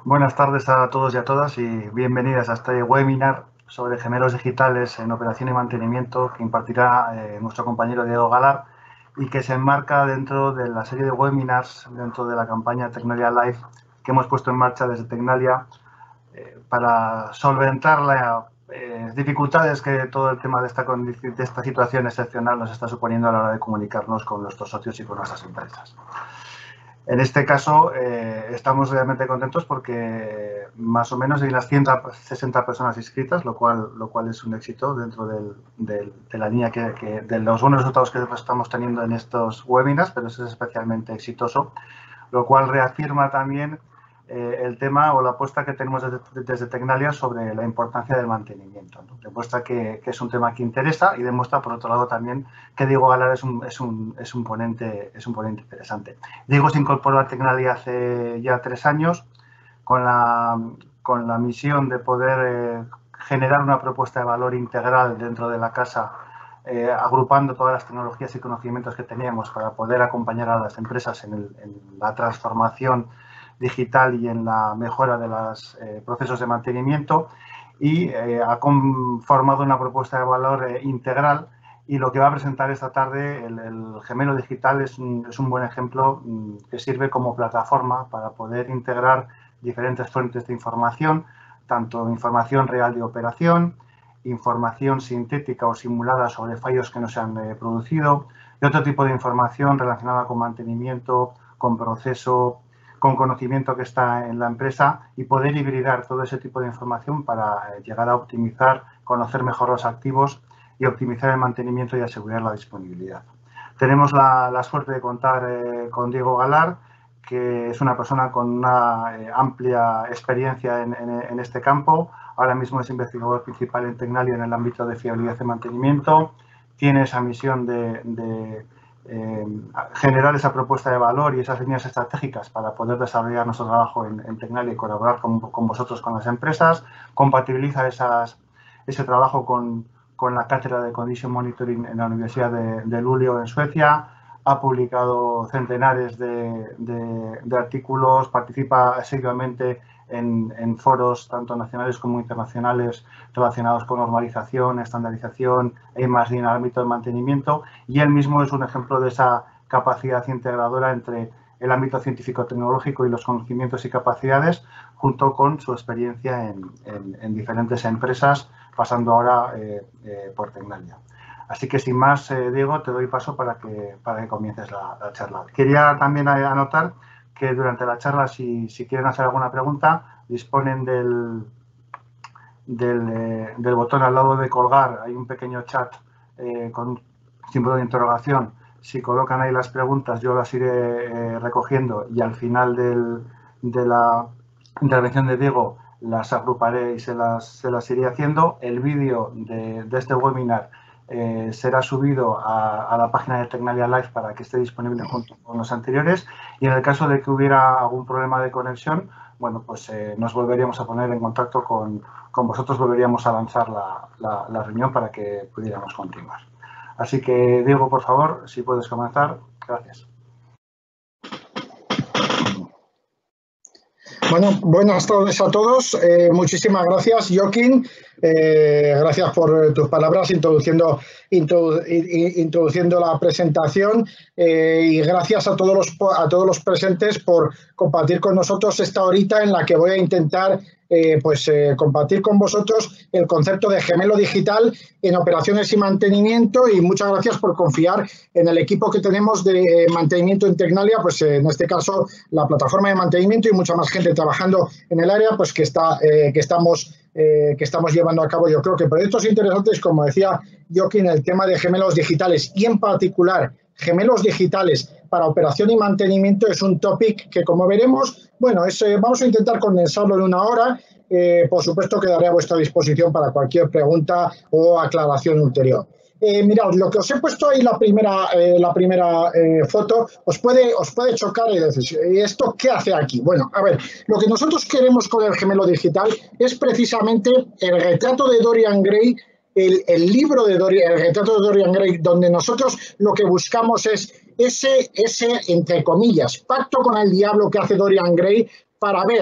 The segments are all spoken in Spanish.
Buenas tardes a todos y a todas y bienvenidas a este webinar sobre gemelos digitales en operación y mantenimiento que impartirá nuestro compañero Diego Galar y que se enmarca dentro de la serie de webinars dentro de la campaña Tecnalia Live que hemos puesto en marcha desde Tecnalia para solventar las dificultades que todo el tema de esta situación excepcional nos está suponiendo a la hora de comunicarnos con nuestros socios y con nuestras empresas. En este caso, estamos realmente contentos porque más o menos hay unas 160 personas inscritas, lo cual es un éxito dentro de la línea de los buenos resultados que estamos teniendo en estos webinars, pero eso es especialmente exitoso, lo cual reafirma también el tema o la apuesta que tenemos desde Tecnalia sobre la importancia del mantenimiento, ¿no? Demuestra que es un tema que interesa y demuestra, por otro lado, también que Diego Galar es un ponente interesante. Diego se incorporó a Tecnalia hace ya 3 años con la misión de poder generar una propuesta de valor integral dentro de la casa, agrupando todas las tecnologías y conocimientos que teníamos para poder acompañar a las empresas en la transformación digital y en la mejora de los procesos de mantenimiento y ha conformado una propuesta de valor integral y lo que va a presentar esta tarde el gemelo digital es un buen ejemplo que sirve como plataforma para poder integrar diferentes fuentes de información, tanto información real de operación, información sintética o simulada sobre fallos que no se han producido y otro tipo de información relacionada con mantenimiento, con proceso, con conocimiento que está en la empresa y poder hibridar todo ese tipo de información para llegar a optimizar, conocer mejor los activos y optimizar el mantenimiento y asegurar la disponibilidad. Tenemos la suerte de contar con Diego Galar, que es una persona con una amplia experiencia en este campo. Ahora mismo es investigador principal en Tecnalia en el ámbito de fiabilidad y mantenimiento. Tiene esa misión de generar esa propuesta de valor y esas líneas estratégicas para poder desarrollar nuestro trabajo en Tecnalia y colaborar con vosotros, con las empresas. Compatibiliza ese trabajo con la cátedra de Condition Monitoring en la Universidad de Luleå en Suecia. Ha publicado centenares de artículos, participa asiduamente en foros tanto nacionales como internacionales relacionados con normalización, estandarización e I+D en el ámbito del mantenimiento y él mismo es un ejemplo de esa capacidad integradora entre el ámbito científico-tecnológico y los conocimientos y capacidades junto con su experiencia en diferentes empresas, pasando ahora por Tecnalia. Así que sin más, Diego, te doy paso para que comiences la charla. Quería también anotar que durante la charla, si quieren hacer alguna pregunta, disponen del botón al lado de colgar. Hay un pequeño chat con un símbolo de interrogación. Si colocan ahí las preguntas, yo las iré recogiendo y al final de la intervención de Diego las agruparé y se las iré haciendo. El vídeo de este webinar será subido a la página de Tecnalia Live para que esté disponible junto con los anteriores y en el caso de que hubiera algún problema de conexión, bueno, pues nos volveríamos a poner en contacto con vosotros, volveríamos a lanzar la reunión para que pudiéramos continuar. Así que, Diego, por favor, si puedes comenzar. Gracias. Bueno, buenas tardes a todos. Muchísimas gracias, Joaquín. Gracias por tus palabras introduciendo la presentación y gracias a todos los presentes por compartir con nosotros esta horita en la que voy a intentar compartir con vosotros el concepto de gemelo digital en operaciones y mantenimiento y muchas gracias por confiar en el equipo que tenemos de mantenimiento en Tecnalia, pues en este caso la plataforma de mantenimiento y mucha más gente trabajando en el área pues que estamos llevando a cabo. Yo creo que proyectos interesantes, como decía Joaquín, el tema de gemelos digitales y en particular gemelos digitales para operación y mantenimiento es un topic que, como veremos, bueno, vamos a intentar condensarlo en 1 hora. Por supuesto, quedaré a vuestra disposición para cualquier pregunta o aclaración ulterior. Mirad, lo que os he puesto ahí, la primera foto, os puede chocar y decir, ¿y esto qué hace aquí? Bueno, a ver, lo que nosotros queremos con el gemelo digital es precisamente el retrato de Dorian Gray, el libro de el retrato de Dorian Gray, donde nosotros lo que buscamos es ese, entre comillas, pacto con el diablo que hace Dorian Gray para ver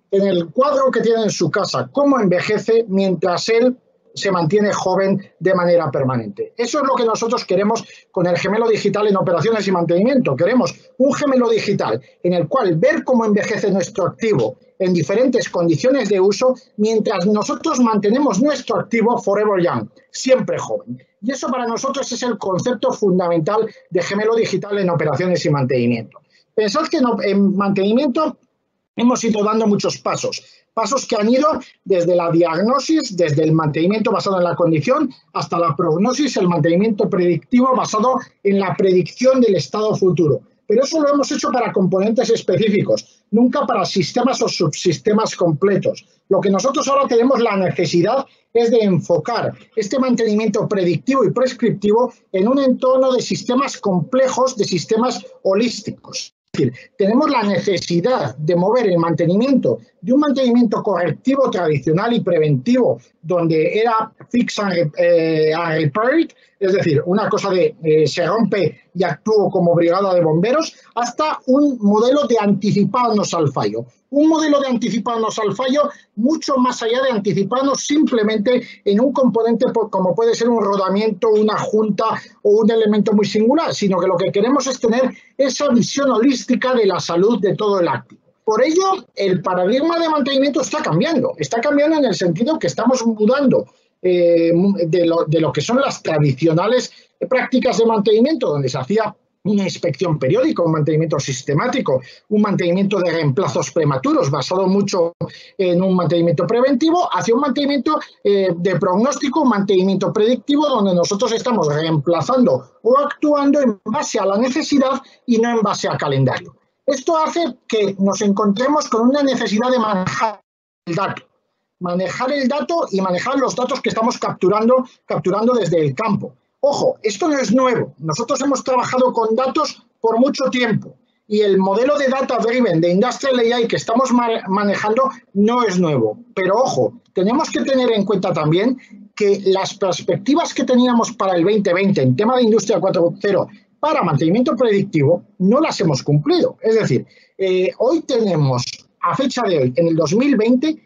en el cuadro que tiene en su casa, cómo envejece mientras él se mantiene joven de manera permanente. Eso es lo que nosotros queremos con el gemelo digital en operaciones y mantenimiento. Queremos un gemelo digital en el cual ver cómo envejece nuestro activo en diferentes condiciones de uso mientras nosotros mantenemos nuestro activo forever young, siempre joven. Y eso para nosotros es el concepto fundamental de gemelo digital en operaciones y mantenimiento. Pensad que en mantenimiento hemos ido dando muchos pasos que han ido desde la diagnosis, desde el mantenimiento basado en la condición, hasta la prognosis, el mantenimiento predictivo basado en la predicción del estado futuro. Pero eso lo hemos hecho para componentes específicos, nunca para sistemas o subsistemas completos. Lo que nosotros ahora tenemos la necesidad es de enfocar este mantenimiento predictivo y prescriptivo en un entorno de sistemas complejos, de sistemas holísticos. Es decir, tenemos la necesidad de mover el mantenimiento de un mantenimiento correctivo tradicional y preventivo, donde era fix and repair, es decir, una cosa de se rompe y actúo como brigada de bomberos, hasta un modelo de anticiparnos al fallo. Un modelo de anticiparnos al fallo mucho más allá de anticiparnos simplemente en un componente como puede ser un rodamiento, una junta o un elemento muy singular, sino que lo que queremos es tener esa visión holística de la salud de todo el activo. Por ello, el paradigma de mantenimiento está cambiando en el sentido que estamos mudando de lo que son las tradicionales prácticas de mantenimiento, donde se hacía una inspección periódica, un mantenimiento sistemático, un mantenimiento de reemplazos prematuros basado mucho en un mantenimiento preventivo, hacia un mantenimiento de pronóstico, un mantenimiento predictivo, donde nosotros estamos reemplazando o actuando en base a la necesidad y no en base al calendario. Esto hace que nos encontremos con una necesidad de manejar el dato y manejar los datos que estamos capturando desde el campo. Ojo, esto no es nuevo. Nosotros hemos trabajado con datos por mucho tiempo y el modelo de data driven de Industrial AI que estamos manejando no es nuevo. Pero ojo, tenemos que tener en cuenta también que las perspectivas que teníamos para el 2020 en tema de Industria 4.0 para mantenimiento predictivo no las hemos cumplido. Es decir, hoy tenemos, a fecha de hoy, en el 2020,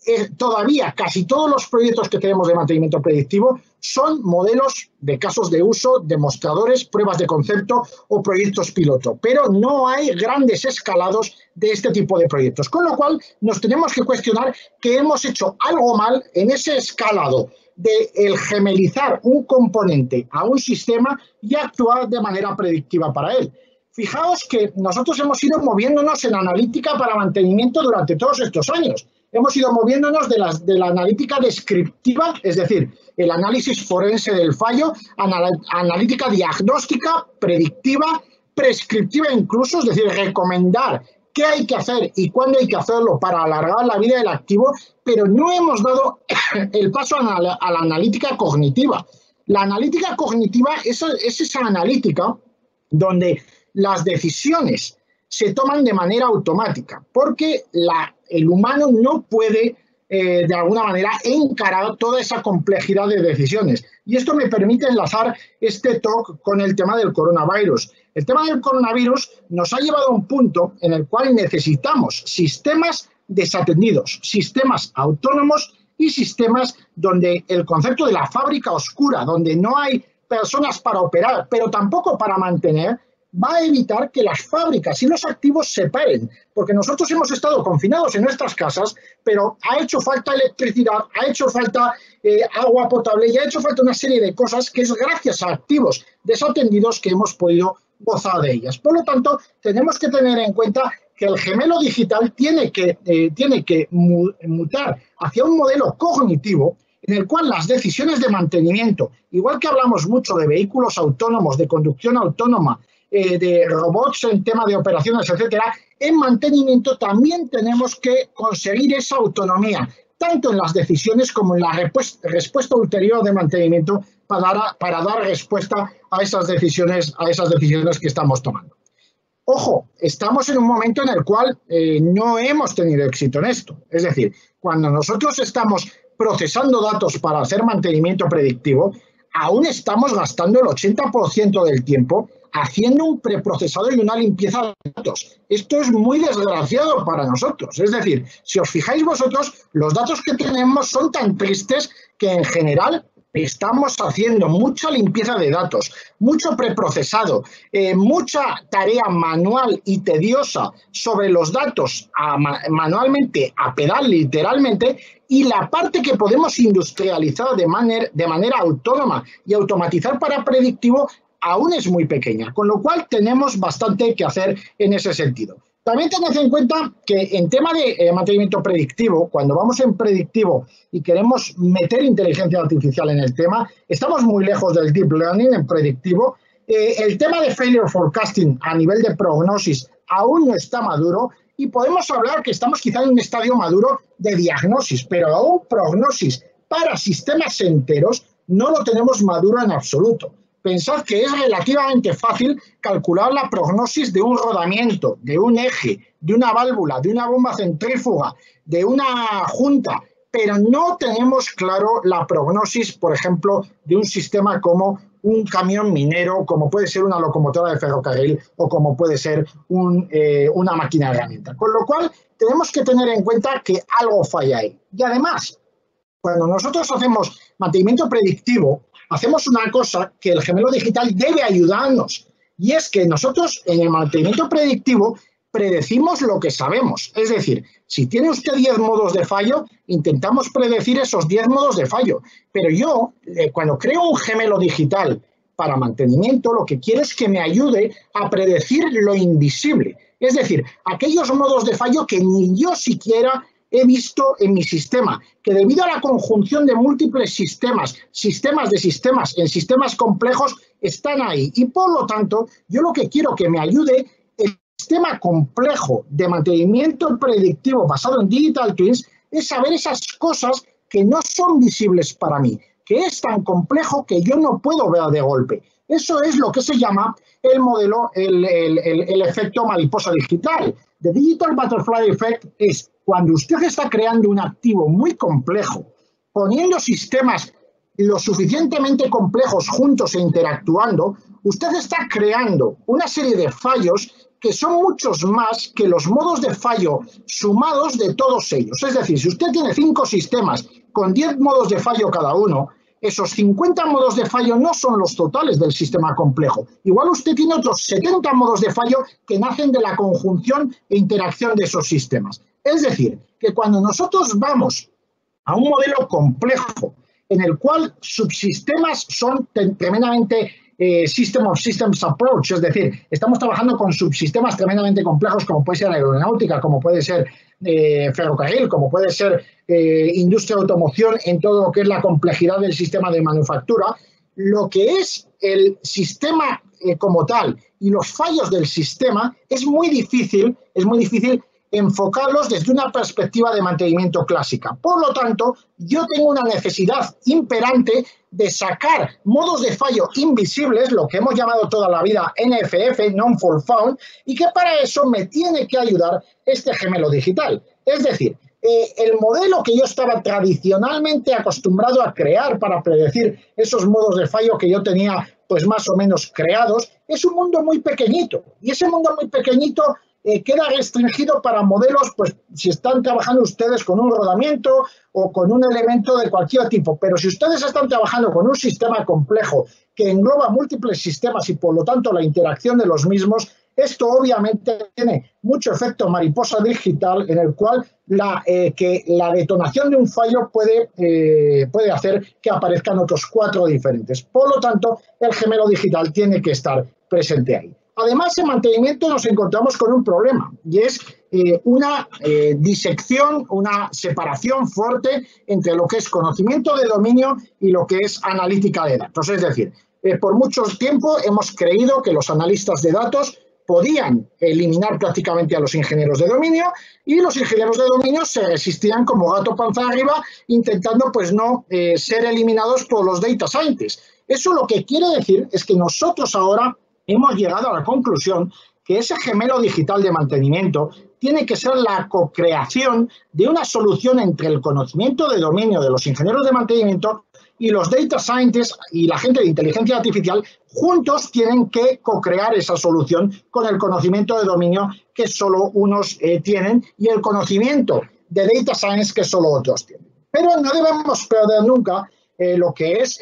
todavía casi todos los proyectos que tenemos de mantenimiento predictivo son modelos de casos de uso, demostradores, pruebas de concepto o proyectos piloto, pero no hay grandes escalados de este tipo de proyectos, con lo cual nos tenemos que cuestionar que hemos hecho algo mal en ese escalado de el gemelizar un componente a un sistema y actuar de manera predictiva para él. Fijaos que nosotros hemos ido moviéndonos en analítica para mantenimiento durante todos estos años. Hemos ido moviéndonos de la analítica descriptiva, es decir, el análisis forense del fallo, analítica diagnóstica, predictiva, prescriptiva incluso, es decir, recomendar qué hay que hacer y cuándo hay que hacerlo para alargar la vida del activo, pero no hemos dado el paso a la analítica cognitiva. La analítica cognitiva es esa analítica donde las decisiones se toman de manera automática, porque el humano no puede, de alguna manera, encarar toda esa complejidad de decisiones. Y esto me permite enlazar este talk con el tema del coronavirus. El tema del coronavirus nos ha llevado a un punto en el cual necesitamos sistemas desatendidos, sistemas autónomos y sistemas donde el concepto de la fábrica oscura, donde no hay personas para operar, pero tampoco para mantener, va a evitar que las fábricas y los activos se paren, porque nosotros hemos estado confinados en nuestras casas, pero ha hecho falta electricidad, ha hecho falta agua potable y ha hecho falta una serie de cosas que es gracias a activos desatendidos que hemos podido gozar de ellas. Por lo tanto, tenemos que tener en cuenta que el gemelo digital tiene que mutar hacia un modelo cognitivo en el cual las decisiones de mantenimiento, igual que hablamos mucho de vehículos autónomos, de conducción autónoma, de robots en tema de operaciones, etcétera, en mantenimiento también tenemos que conseguir esa autonomía, tanto en las decisiones como en la respuesta ulterior de mantenimiento para dar respuesta a esas decisiones que estamos tomando. Ojo, estamos en un momento en el cual no hemos tenido éxito en esto. Es decir, cuando nosotros estamos procesando datos para hacer mantenimiento predictivo, aún estamos gastando el 80% del tiempo haciendo un preprocesado y una limpieza de datos. Esto es muy desgraciado para nosotros. Es decir, si os fijáis vosotros, los datos que tenemos son tan tristes que en general estamos haciendo mucha limpieza de datos, mucho preprocesado, mucha tarea manual y tediosa sobre los datos manualmente, a pedal literalmente, y la parte que podemos industrializar de manera autónoma y automatizar para predictivo aún es muy pequeña, con lo cual tenemos bastante que hacer en ese sentido. También tened en cuenta que en tema de mantenimiento predictivo, cuando vamos en predictivo y queremos meter inteligencia artificial en el tema, estamos muy lejos del deep learning en predictivo. El tema de failure forecasting a nivel de prognosis aún no está maduro y podemos hablar que estamos quizá en un estadio maduro de diagnosis, pero aún prognosis para sistemas enteros no lo tenemos maduro en absoluto. Pensad que es relativamente fácil calcular la prognosis de un rodamiento, de un eje, de una válvula, de una bomba centrífuga, de una junta, pero no tenemos claro la prognosis, por ejemplo, de un sistema como un camión minero, como puede ser una locomotora de ferrocarril o como puede ser una máquina de herramienta. Con lo cual, tenemos que tener en cuenta que algo falla ahí. Y además, cuando nosotros hacemos mantenimiento predictivo, hacemos una cosa que el gemelo digital debe ayudarnos, y es que nosotros en el mantenimiento predictivo predecimos lo que sabemos. Es decir, si tiene usted 10 modos de fallo, intentamos predecir esos 10 modos de fallo. Pero yo, cuando creo un gemelo digital para mantenimiento, lo que quiero es que me ayude a predecir lo invisible. Es decir, aquellos modos de fallo que ni yo siquiera he visto en mi sistema, que debido a la conjunción de múltiples sistemas en sistemas complejos, están ahí. Y por lo tanto, yo lo que quiero que me ayude el sistema complejo de mantenimiento predictivo basado en Digital Twins es saber esas cosas que no son visibles para mí, que es tan complejo que yo no puedo ver de golpe. Eso es lo que se llama el modelo, el efecto mariposa digital. The Digital Butterfly Effect es cuando usted está creando un activo muy complejo, poniendo sistemas lo suficientemente complejos juntos e interactuando, usted está creando una serie de fallos que son muchos más que los modos de fallo sumados de todos ellos. Es decir, si usted tiene 5 sistemas con 10 modos de fallo cada uno, esos 50 modos de fallo no son los totales del sistema complejo. Igual usted tiene otros 70 modos de fallo que nacen de la conjunción e interacción de esos sistemas. Es decir, que cuando nosotros vamos a un modelo complejo en el cual subsistemas son tremendamente System of Systems Approach, es decir, estamos trabajando con subsistemas tremendamente complejos como puede ser aeronáutica, como puede ser ferrocarril, como puede ser industria de automoción en todo lo que es la complejidad del sistema de manufactura. Lo que es el sistema como tal y los fallos del sistema es muy difícil enfocarlos desde una perspectiva de mantenimiento clásica. Por lo tanto, yo tengo una necesidad imperante de sacar modos de fallo invisibles, lo que hemos llamado toda la vida NFF, Non-Fault Found, y que para eso me tiene que ayudar este gemelo digital. Es decir, el modelo que yo estaba tradicionalmente acostumbrado a crear para predecir esos modos de fallo que yo tenía pues más o menos creados, es un mundo muy pequeñito. Y ese mundo muy pequeñito queda restringido para modelos, pues si están trabajando ustedes con un rodamiento o con un elemento de cualquier tipo. Pero si ustedes están trabajando con un sistema complejo que engloba múltiples sistemas y por lo tanto la interacción de los mismos, esto obviamente tiene mucho efecto mariposa digital en el cual que la detonación de un fallo puede hacer que aparezcan otros 4 diferentes. Por lo tanto, el gemelo digital tiene que estar presente ahí. Además, en mantenimiento nos encontramos con un problema y es una disección, una separación fuerte entre lo que es conocimiento de dominio y lo que es analítica de datos. Es decir, por mucho tiempo hemos creído que los analistas de datos podían eliminar prácticamente a los ingenieros de dominio y los ingenieros de dominio se resistían como gato panza arriba intentando pues no ser eliminados por los data scientists. Eso lo que quiere decir es que nosotros ahora hemos llegado a la conclusión que ese gemelo digital de mantenimiento tiene que ser la co-creación de una solución entre el conocimiento de dominio de los ingenieros de mantenimiento y los data scientists y la gente de inteligencia artificial juntos tienen que co-crear esa solución con el conocimiento de dominio que solo unos tienen y el conocimiento de data science que solo otros tienen. Pero no debemos perder nunca lo que es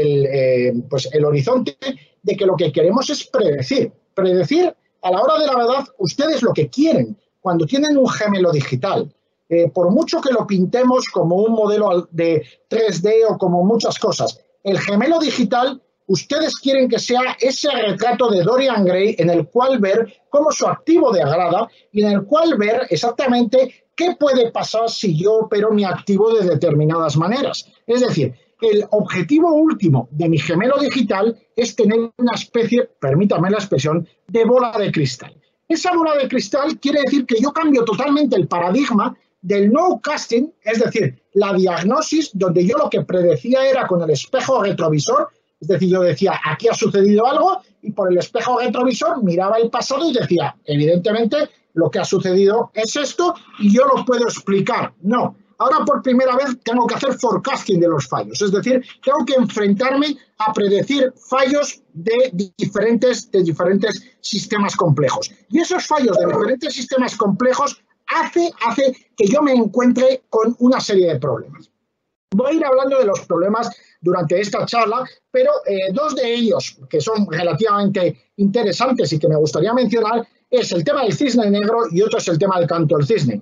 el horizonte de que lo que queremos es predecir. Predecir a la hora de la verdad, ustedes lo que quieren cuando tienen un gemelo digital, por mucho que lo pintemos como un modelo de 3D o como muchas cosas, el gemelo digital, ustedes quieren que sea ese retrato de Dorian Gray en el cual ver cómo su activo degrada y en el cual ver exactamente qué puede pasar si yo opero mi activo de determinadas maneras. Es decir, el objetivo último de mi gemelo digital es tener una especie, permítame la expresión, de bola de cristal. Esa bola de cristal quiere decir que yo cambio totalmente el paradigma del nowcasting, es decir, la diagnosis donde yo lo que predecía era con el espejo retrovisor, es decir, yo decía, aquí ha sucedido algo y por el espejo retrovisor miraba el pasado y decía, evidentemente, lo que ha sucedido es esto y yo lo puedo explicar. No. Ahora por primera vez tengo que hacer forecasting de los fallos, es decir, tengo que enfrentarme a predecir fallos de diferentes sistemas complejos. Y esos fallos de diferentes sistemas complejos hace que yo me encuentre con una serie de problemas. Voy a ir hablando de los problemas durante esta charla, pero dos de ellos que son relativamente interesantes y que me gustaría mencionar es el tema del cisne negro y otro es el tema del canto del cisne.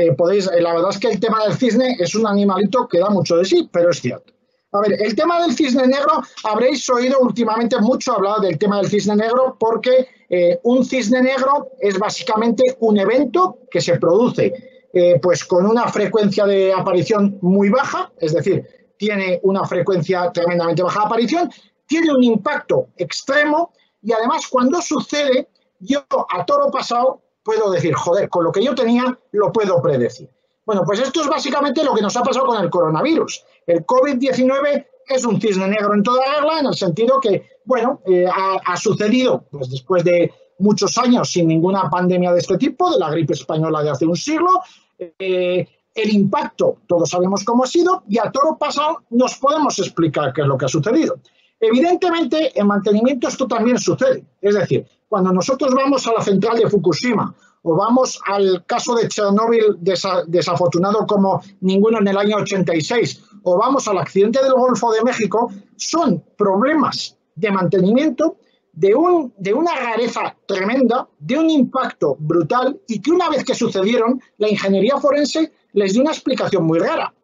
La verdad es que el tema del cisne es un animalito que da mucho de sí, pero es cierto. A ver, el tema del cisne negro, habréis oído últimamente mucho hablar del tema del cisne negro porque un cisne negro es básicamente un evento que se produce pues con una frecuencia de aparición muy baja, es decir, tiene una frecuencia tremendamente baja de aparición, tiene un impacto extremo y además cuando sucede, yo a toro pasado puedo decir, joder, con lo que yo tenía lo puedo predecir. Bueno, pues esto es básicamente lo que nos ha pasado con el coronavirus. El COVID-19 es un cisne negro en toda regla, en el sentido que, bueno, ha sucedido pues, después de muchos años sin ninguna pandemia de este tipo, de la gripe española de hace un siglo. El impacto, todos sabemos cómo ha sido, y a toro pasado nos podemos explicar qué es lo que ha sucedido. Evidentemente, en mantenimiento esto también sucede. Es decir, cuando nosotros vamos a la central de Fukushima o vamos al caso de Chernóbil desafortunado como ninguno en el año 86 o vamos al accidente del Golfo de México, son problemas de mantenimiento de una rareza tremenda, de un impacto brutal y que una vez que sucedieron, la ingeniería forense les dio una explicación muy rápida,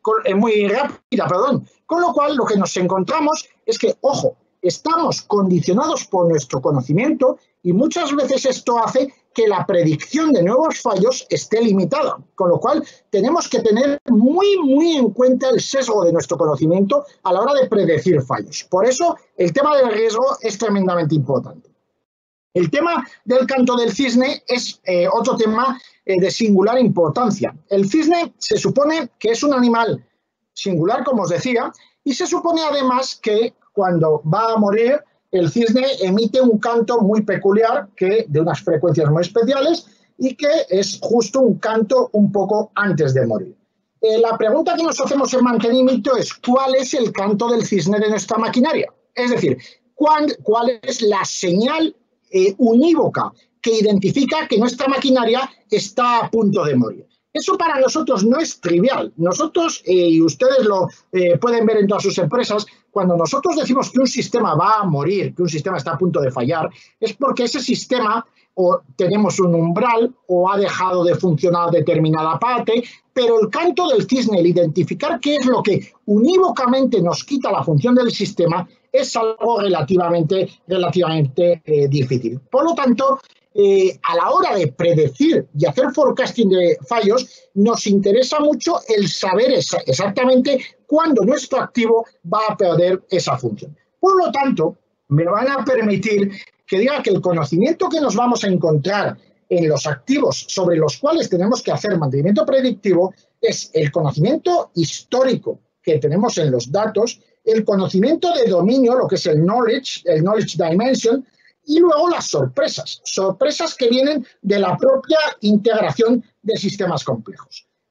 con lo cual lo que nos encontramos es que, ojo, estamos condicionados por nuestro conocimiento y muchas veces esto hace que la predicción de nuevos fallos esté limitada, con lo cual tenemos que tener muy en cuenta el sesgo de nuestro conocimiento a la hora de predecir fallos. Por eso el tema del riesgo es tremendamente importante. El tema del canto del cisne es otro tema de singular importancia. El cisne se supone que es un animal singular, como os decía, y se supone además que cuando va a morir, el cisne emite un canto muy peculiar, de unas frecuencias muy especiales, y que es justo un canto un poco antes de morir. La pregunta que nos hacemos en mantenimiento es ¿cuál es el canto del cisne de nuestra maquinaria? Es decir, ¿cuál es la señal unívoca que identifica que nuestra maquinaria está a punto de morir? Eso para nosotros no es trivial. Nosotros, y ustedes lo pueden ver en todas sus empresas, cuando nosotros decimos que un sistema va a morir, que un sistema está a punto de fallar, es porque ese sistema o tenemos un umbral o ha dejado de funcionar determinada parte, pero el canto del cisne, el identificar qué es lo que unívocamente nos quita la función del sistema, es algo relativamente difícil. Por lo tanto, a la hora de predecir y hacer forecasting de fallos, nos interesa mucho el saber exactamente cuándo nuestro activo va a perder esa función. Por lo tanto, me van a permitir que diga que el conocimiento que nos vamos a encontrar en los activos sobre los cuales tenemos que hacer mantenimiento predictivo es el conocimiento histórico que tenemos en los datos, el conocimiento de dominio, lo que es el knowledge dimension, y luego las sorpresas que vienen de la propia integración de sistemas complejos.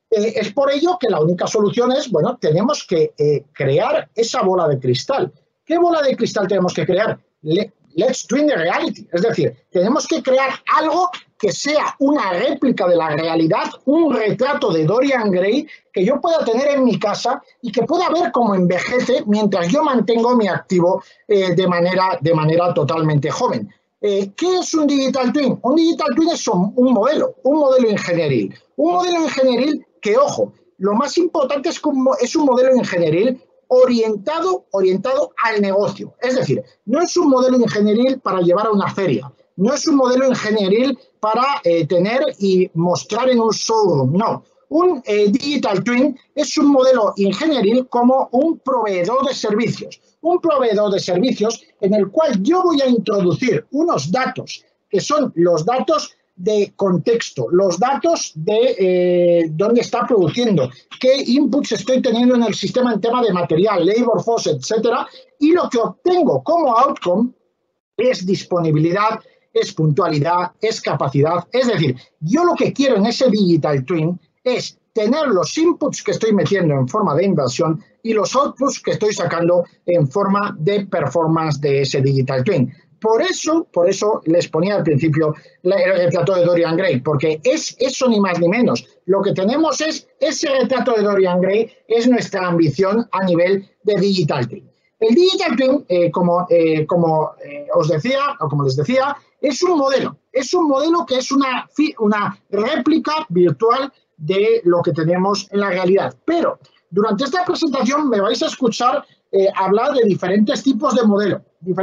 Es por ello que la única solución es, bueno, tenemos que crear esa bola de cristal. ¿Qué bola de cristal tenemos que crear? Let's twin the reality. Es decir, tenemos que crear algo que sea una réplica de la realidad, un retrato de Dorian Gray que yo pueda tener en mi casa y que pueda ver cómo envejece mientras yo mantengo mi activo de manera totalmente joven. ¿Qué es un digital twin? Un digital twin es un modelo ingenieril. Un modelo ingenieril que, ojo, lo más importante es un modelo ingenieril orientado al negocio. Es decir, no es un modelo ingenieril para llevar a una feria, no es un modelo ingenieril para tener y mostrar en un showroom, no. Un digital twin es un modelo ingenieril como un proveedor de servicios en el cual yo voy a introducir unos datos que son los datos de contexto, los datos de dónde está produciendo, qué inputs estoy teniendo en el sistema en tema de material, labor force, etcétera, y lo que obtengo como outcome es disponibilidad, es puntualidad, es capacidad. Es decir, yo lo que quiero en ese digital twin es tener los inputs que estoy metiendo en forma de inversión y los outputs que estoy sacando en forma de performance de ese digital twin. Por eso les ponía al principio el retrato de Dorian Gray, porque es eso ni más ni menos. Lo que tenemos es ese retrato de Dorian Gray, es nuestra ambición a nivel de digital twin. El digital twin, como os decía, o como les decía, es un modelo que es una réplica virtual de lo que tenemos en la realidad. Pero durante esta presentación me vais a escuchar hablar de diferentes tipos de modelo,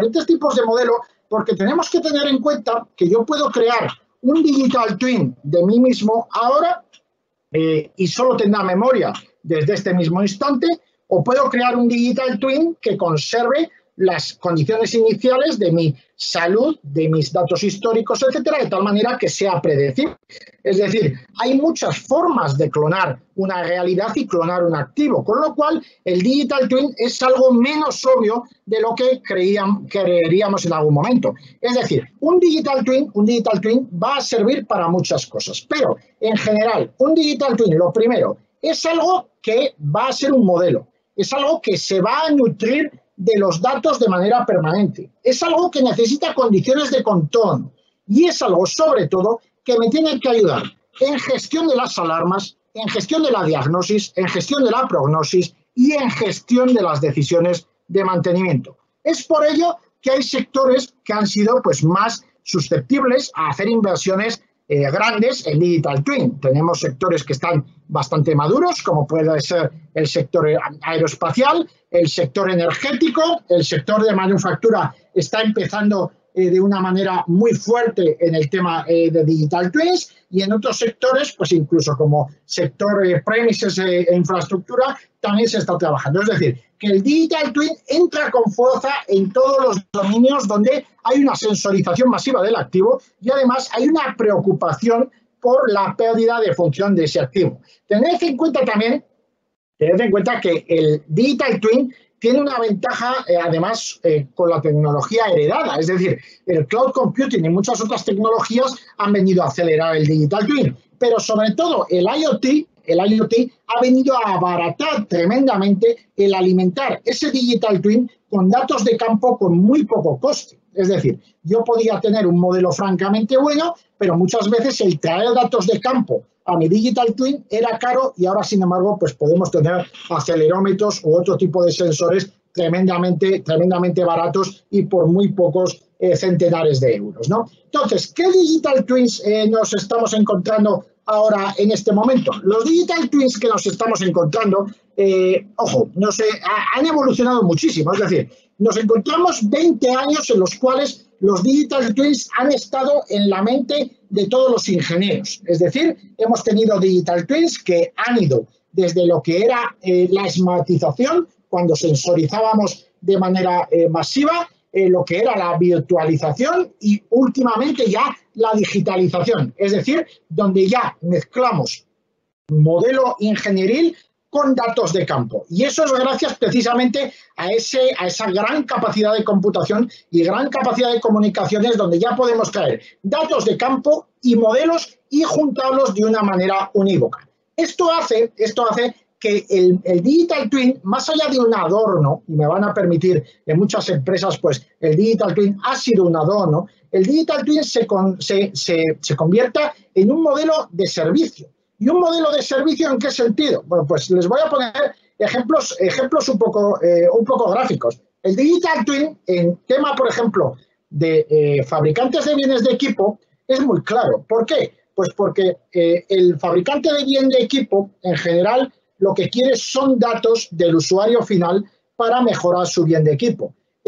porque tenemos que tener en cuenta que yo puedo crear un digital twin de mí mismo ahora y solo tendrá memoria desde este mismo instante, o puedo crear un digital twin que conserve las condiciones iniciales de mi salud, de mis datos históricos, etcétera, de tal manera que sea predecible. Es decir, hay muchas formas de clonar una realidad y clonar un activo, con lo cual el digital twin es algo menos obvio de lo que creeríamos en algún momento. Es decir, un digital twin va a servir para muchas cosas, pero en general, un digital twin, lo primero, es algo que va a ser un modelo, es algo que se va a nutrir de los datos de manera permanente. Es algo que necesita condiciones de contorno y es algo, sobre todo, que me tiene que ayudar en gestión de las alarmas, en gestión de la diagnosis, en gestión de la prognosis y en gestión de las decisiones de mantenimiento. Es por ello que hay sectores que han sido más susceptibles a hacer inversiones grandes en digital twin. Tenemos sectores que están bastante maduros, como puede ser el sector aeroespacial, el sector energético, el sector de manufactura está empezando de una manera muy fuerte en el tema de digital twins, y en otros sectores, pues incluso como sector premises e infraestructura, también se está trabajando. Es decir, que el digital twin entra con fuerza en todos los dominios donde hay una sensorización masiva del activo y además hay una preocupación por la pérdida de función de ese activo. Tened en cuenta también, que el digital twin tiene una ventaja, además, con la tecnología heredada. Es decir, el cloud computing y muchas otras tecnologías han venido a acelerar el digital twin. Pero, sobre todo, el IoT ha venido a abaratar tremendamente el alimentar ese digital twin con datos de campo con muy poco coste. Es decir, yo podía tener un modelo francamente bueno, pero muchas veces el traer datos de campo a mi digital twin era caro y ahora, sin embargo, pues podemos tener acelerómetros u otro tipo de sensores tremendamente baratos y por muy pocos centenares de euros, ¿no? Entonces, ¿qué digital twins nos estamos encontrando ahora en este momento? Los digital twins que nos estamos encontrando, ojo, han evolucionado muchísimo. Es decir, nos encontramos 20 años en los cuales los digital twins han estado en la mente de todos los ingenieros. Es decir, hemos tenido digital twins que han ido desde lo que era la esmatización, cuando sensorizábamos de manera masiva, lo que era la virtualización y últimamente ya la digitalización. Es decir, donde ya mezclamos modelo ingenieril con datos de campo. Y eso es gracias precisamente a esa gran capacidad de computación y gran capacidad de comunicaciones, donde ya podemos traer datos de campo y modelos y juntarlos de una manera unívoca. Esto hace que el Digital Twin, más allá de un adorno, y me van a permitir en muchas empresas, pues el Digital Twin ha sido un adorno, el Digital Twin se convierta en un modelo de servicio. ¿Y un modelo de servicio en qué sentido? Bueno, pues les voy a poner ejemplos un poco gráficos. El Digital Twin, en tema, por ejemplo, de fabricantes de bienes de equipo, es muy claro. ¿Por qué? Pues porque el fabricante de bien de equipo, en general, lo que quiere son datos del usuario final para mejorar su bien de equipo.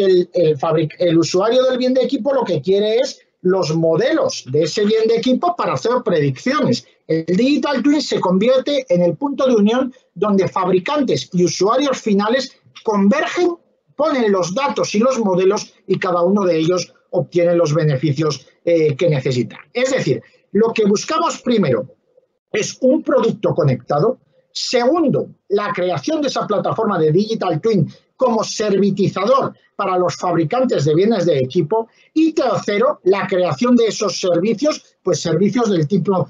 El usuario del bien de equipo lo que quiere es los modelos de ese bien de equipo para hacer predicciones. El Digital Twin se convierte en el punto de unión donde fabricantes y usuarios finales convergen, ponen los datos y los modelos y cada uno de ellos obtiene los beneficios que necesita. Es decir, lo que buscamos primero es un producto conectado. Segundo, la creación de esa plataforma de Digital Twin como servitizador para los fabricantes de bienes de equipo. Y tercero, la creación de esos servicios, pues servicios del tipo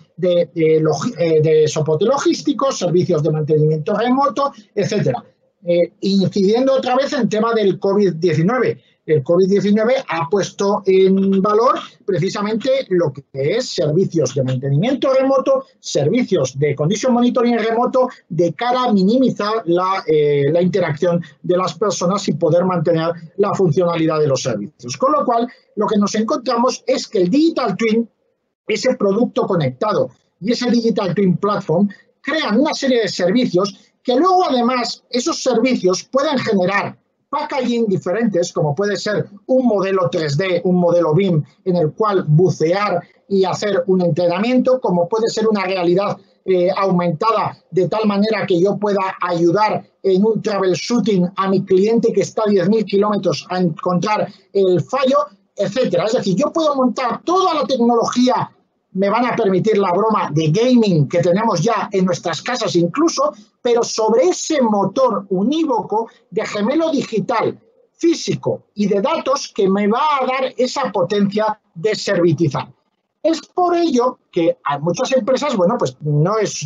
de soporte logístico, servicios de mantenimiento remoto, etcétera. Incidiendo otra vez en tema del COVID-19. El COVID-19 ha puesto en valor precisamente lo que es servicios de mantenimiento remoto, servicios de condition monitoring remoto, de cara a minimizar la interacción de las personas y poder mantener la funcionalidad de los servicios. Con lo cual, lo que nos encontramos es que el Digital Twin, ese producto conectado y ese Digital Twin Platform, crean una serie de servicios que luego, además, esos servicios pueden generar packaging diferentes, como puede ser un modelo 3D, un modelo BIM, en el cual bucear y hacer un entrenamiento, como puede ser una realidad aumentada, de tal manera que yo pueda ayudar en un troubleshooting a mi cliente que está a 10.000 kilómetros a encontrar el fallo, etcétera. Es decir, yo puedo montar toda la tecnología, me van a permitir la broma, de gaming que tenemos ya en nuestras casas incluso, pero sobre ese motor unívoco de gemelo digital, físico y de datos que me va a dar esa potencia de servitizar. Es por ello que a muchas empresas, bueno, pues no es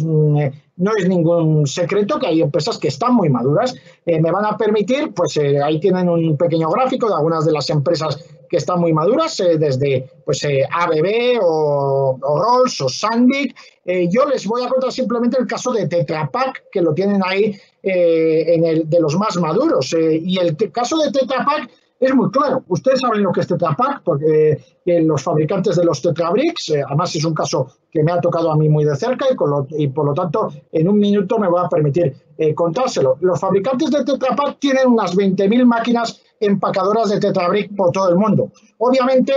ningún secreto que hay empresas que están muy maduras. Me van a permitir, pues ahí tienen un pequeño gráfico de algunas de las empresas que están muy maduras, desde pues ABB o Rolls o Sandvik. Yo les voy a contar simplemente el caso de Tetra Pak, que lo tienen ahí de los más maduros. Y el caso de Tetra Pak es muy claro. Ustedes saben lo que es Tetra Pak, porque los fabricantes de los Tetra Bricks, además es un caso que me ha tocado a mí muy de cerca y por lo tanto en un minuto me voy a permitir contárselo. Los fabricantes de Tetra Pak tienen unas 20.000 máquinas empacadoras de Tetra Brick por todo el mundo. Obviamente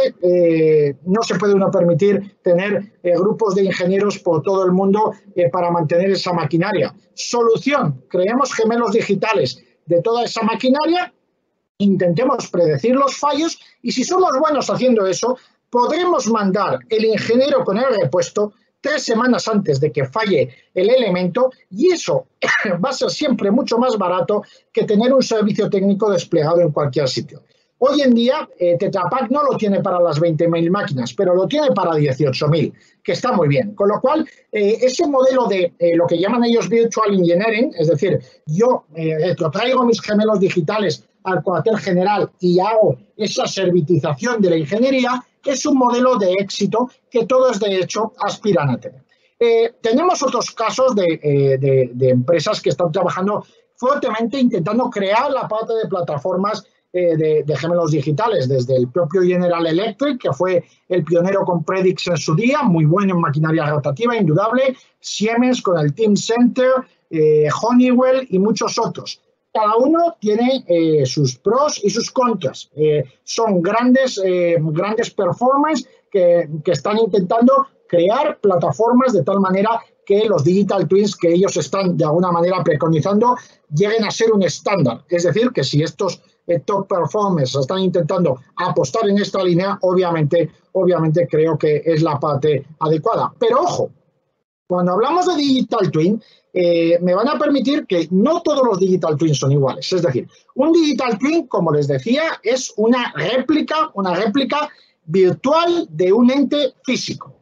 no se puede uno permitir tener grupos de ingenieros por todo el mundo para mantener esa maquinaria. Solución: creemos gemelos digitales de toda esa maquinaria, intentemos predecir los fallos y si somos buenos haciendo eso, podremos mandar el ingeniero con el repuesto 3 semanas antes de que falle el elemento, y eso va a ser siempre mucho más barato que tener un servicio técnico desplegado en cualquier sitio. Hoy en día Tetra Pak no lo tiene para las 20.000 máquinas, pero lo tiene para 18.000, que está muy bien. Con lo cual, ese modelo de lo que llaman ellos Virtual Engineering, es decir, yo traigo mis gemelos digitales al cuartel general y hago esa servitización de la ingeniería, es un modelo de éxito que todos, de hecho, aspiran a tener. Tenemos otros casos de empresas que están trabajando fuertemente intentando crear la parte de plataformas de gemelos digitales, desde el propio General Electric, que fue el pionero con Predix en su día, muy bueno en maquinaria rotativa, indudable, Siemens con el Teamcenter, Honeywell y muchos otros. Cada uno tiene sus pros y sus contras. Son grandes performance que están intentando crear plataformas de tal manera que los Digital Twins que ellos están de alguna manera preconizando lleguen a ser un estándar. Es decir, que si estos top performers están intentando apostar en esta línea, obviamente creo que es la parte adecuada. Pero ojo, cuando hablamos de Digital Twin, me van a permitir que no todos los Digital Twins son iguales. Es decir, un Digital Twin, como les decía, es una réplica virtual de un ente físico.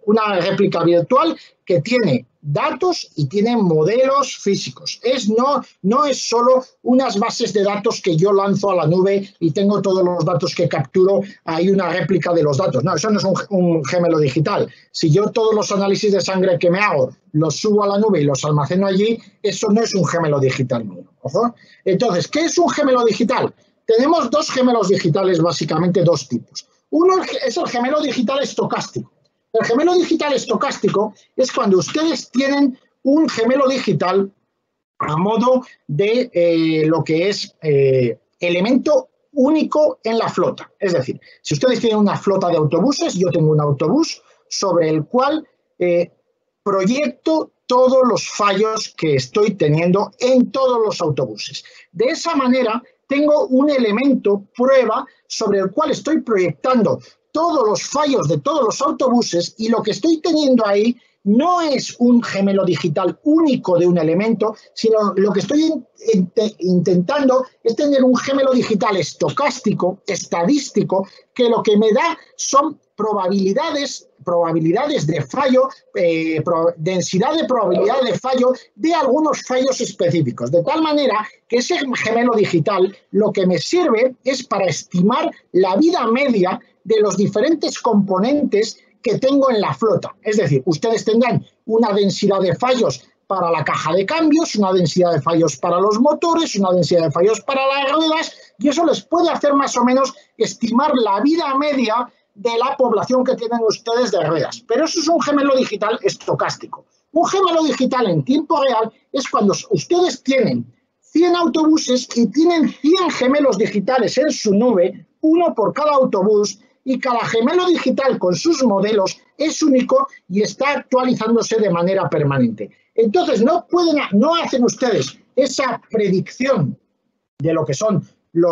una réplica virtual que tiene datos y tiene modelos físicos. No es solo unas bases de datos que yo lanzo a la nube y tengo todos los datos que capturo, hay una réplica de los datos. No, eso no es un gemelo digital. Si yo todos los análisis de sangre que me hago los subo a la nube y los almaceno allí, eso no es un gemelo digital mío. ¿Ojo? Entonces, ¿qué es un gemelo digital? Tenemos dos gemelos digitales, básicamente dos tipos. Uno es el gemelo digital estocástico. El gemelo digital estocástico es cuando ustedes tienen un gemelo digital a modo de lo que es elemento único en la flota. Es decir, si ustedes tienen una flota de autobuses, yo tengo un autobús sobre el cual proyecto todos los fallos que estoy teniendo en todos los autobuses. De esa manera, tengo un elemento prueba sobre el cual estoy proyectando todos los fallos de todos los autobuses y lo que estoy teniendo ahí no es un gemelo digital único de un elemento, sino lo que estoy intentando es tener un gemelo digital estocástico, estadístico, que lo que me da son probabilidades de fallo, densidad de probabilidad de fallo de algunos fallos específicos. De tal manera que ese gemelo digital lo que me sirve es para estimar la vida media de los diferentes componentes que tengo en la flota. Es decir, ustedes tendrán una densidad de fallos para la caja de cambios, una densidad de fallos para los motores, una densidad de fallos para las ruedas, y eso les puede hacer más o menos estimar la vida media de la población que tienen ustedes de ruedas. Pero eso es un gemelo digital estocástico. Un gemelo digital en tiempo real es cuando ustedes tienen 100 autobuses y tienen 100 gemelos digitales en su nube, uno por cada autobús, y cada gemelo digital con sus modelos es único y está actualizándose de manera permanente. Entonces, no hacen ustedes esa predicción de lo que son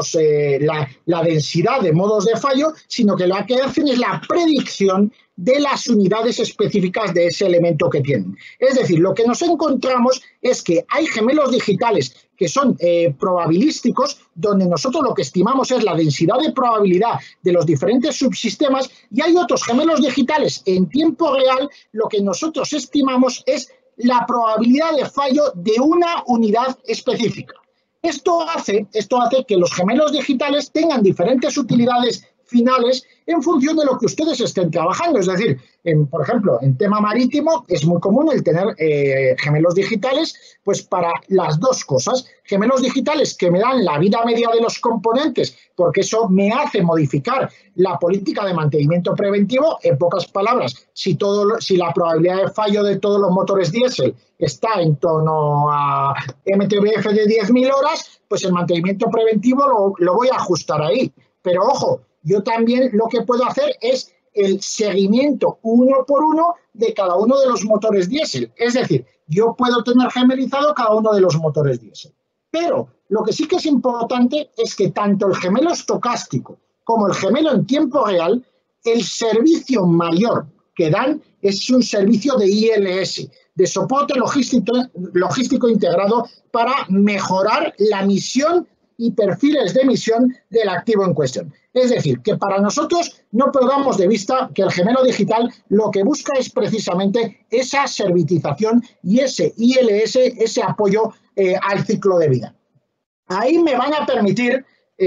la densidad de modos de fallo, sino que lo que hacen es la predicción de las unidades específicas de ese elemento que tienen. Es decir, lo que nos encontramos es que hay gemelos digitales que son probabilísticos, donde nosotros lo que estimamos es la densidad de probabilidad de los diferentes subsistemas, y hay otros gemelos digitales en tiempo real, lo que nosotros estimamos es la probabilidad de fallo de una unidad específica. Esto hace que los gemelos digitales tengan diferentes utilidades finales en función de lo que ustedes estén trabajando. Es decir, por ejemplo, en tema marítimo es muy común el tener gemelos digitales pues para las dos cosas. Gemelos digitales que me dan la vida media de los componentes, porque eso me hace modificar la política de mantenimiento preventivo. En pocas palabras, si la probabilidad de fallo de todos los motores diésel está en torno a MTBF de 10.000 horas, pues el mantenimiento preventivo lo voy a ajustar ahí. Pero ojo, yo también lo que puedo hacer es el seguimiento uno por uno de cada uno de los motores diésel. Es decir, yo puedo tener gemelizado cada uno de los motores diésel. Pero lo que sí que es importante es que tanto el gemelo estocástico como el gemelo en tiempo real, el servicio mayor que dan es un servicio de ILS, de soporte logístico integrado, para mejorar la misión y perfiles de emisión del activo en cuestión. Es decir, que para nosotros no perdamos de vista que el gemelo digital lo que busca es precisamente esa servitización y ese ILS, ese apoyo al ciclo de vida. Ahí me van a permitir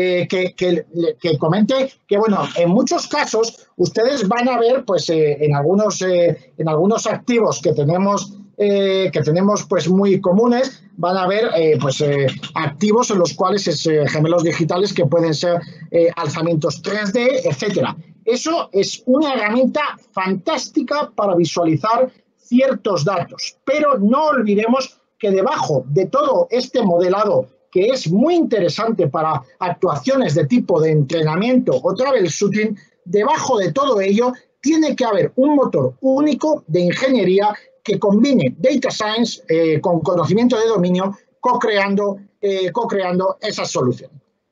que comente que, bueno, en muchos casos ustedes van a ver, pues, en algunos activos que tenemos pues muy comunes, van a ver activos en los cuales gemelos digitales que pueden ser alzamientos 3D, etcétera. Eso es una herramienta fantástica para visualizar ciertos datos, pero no olvidemos que debajo de todo este modelado, que es muy interesante para actuaciones de tipo de entrenamiento o troubleshooting, debajo de todo ello tiene que haber un motor único de ingeniería que combine data science con conocimiento de dominio, co-creando esa solución.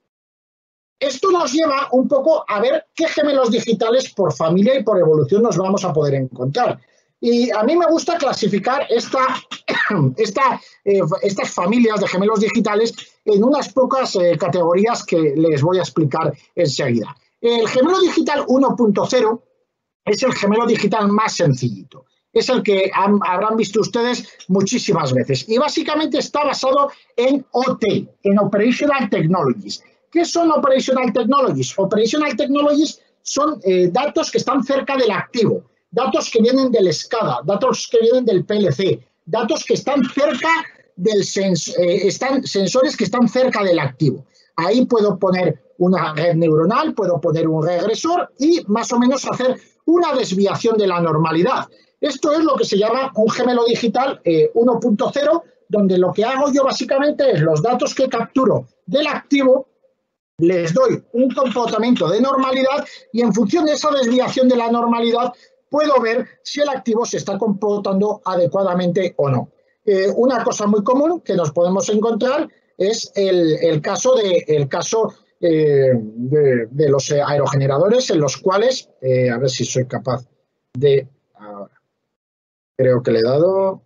Esto nos lleva un poco a ver qué gemelos digitales por familia y por evolución nos vamos a poder encontrar. Y a mí me gusta clasificar estas familias de gemelos digitales en unas pocas categorías que les voy a explicar enseguida. El gemelo digital 1.0 es el gemelo digital más sencillito. Es el que habrán visto ustedes muchísimas veces. Y básicamente está basado en OT, en Operational Technologies. ¿Qué son Operational Technologies? Operational Technologies son datos que están cerca del activo, datos que vienen del SCADA, datos que vienen del PLC, datos que están cerca del sensores que están cerca del activo. Ahí puedo poner una red neuronal, puedo poner un regresor y más o menos hacer una desviación de la normalidad. Esto es lo que se llama un gemelo digital 1.0, donde lo que hago yo básicamente es los datos que capturo del activo, les doy un comportamiento de normalidad y en función de esa desviación de la normalidad puedo ver si el activo se está comportando adecuadamente o no. Una cosa muy común que nos podemos encontrar es el caso de los aerogeneradores en los cuales, a ver si soy capaz de... Ahora, creo que le he dado...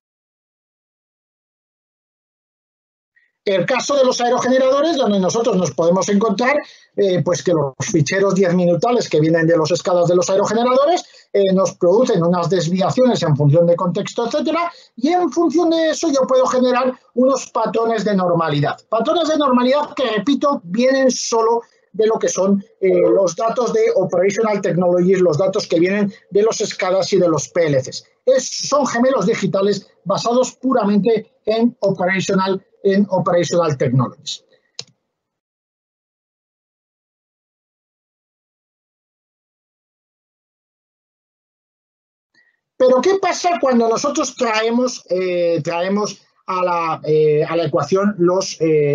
El caso de los aerogeneradores, donde nosotros nos podemos encontrar pues que los ficheros 10 minutales que vienen de los escalas de los aerogeneradores nos producen unas desviaciones en función de contexto, etcétera, y en función de eso yo puedo generar unos patrones de normalidad. Patrones de normalidad que, repito, vienen solo de lo que son los datos de Operational Technologies, los datos que vienen de los SCADAs y de los PLCs. Son gemelos digitales basados puramente en Operational Technologies. Pero ¿qué pasa cuando nosotros traemos a la ecuación los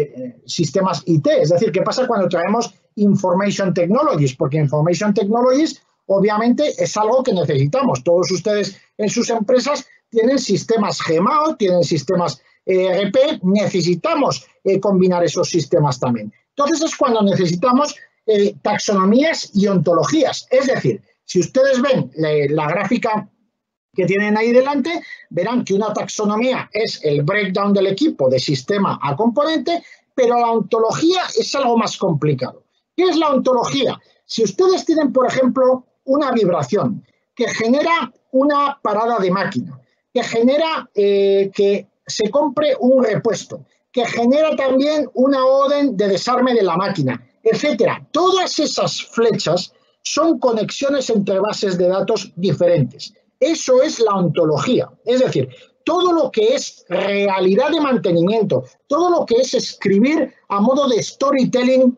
sistemas IT? Es decir, ¿qué pasa cuando traemos Information Technologies? Porque Information Technologies obviamente es algo que necesitamos. Todos ustedes en sus empresas tienen sistemas GMAO, tienen sistemas ERP, necesitamos combinar esos sistemas también. Entonces es cuando necesitamos taxonomías y ontologías. Es decir, si ustedes ven la gráfica que tienen ahí delante, verán que una taxonomía es el breakdown del equipo de sistema a componente, pero la ontología es algo más complicado. ¿Qué es la ontología? Si ustedes tienen, por ejemplo, una vibración que genera una parada de máquina, que genera que se compre un repuesto, que genera también una orden de desarme de la máquina, etcétera. Todas esas flechas son conexiones entre bases de datos diferentes. Eso es la ontología. Es decir, todo lo que es realidad de mantenimiento, todo lo que es escribir a modo de storytelling,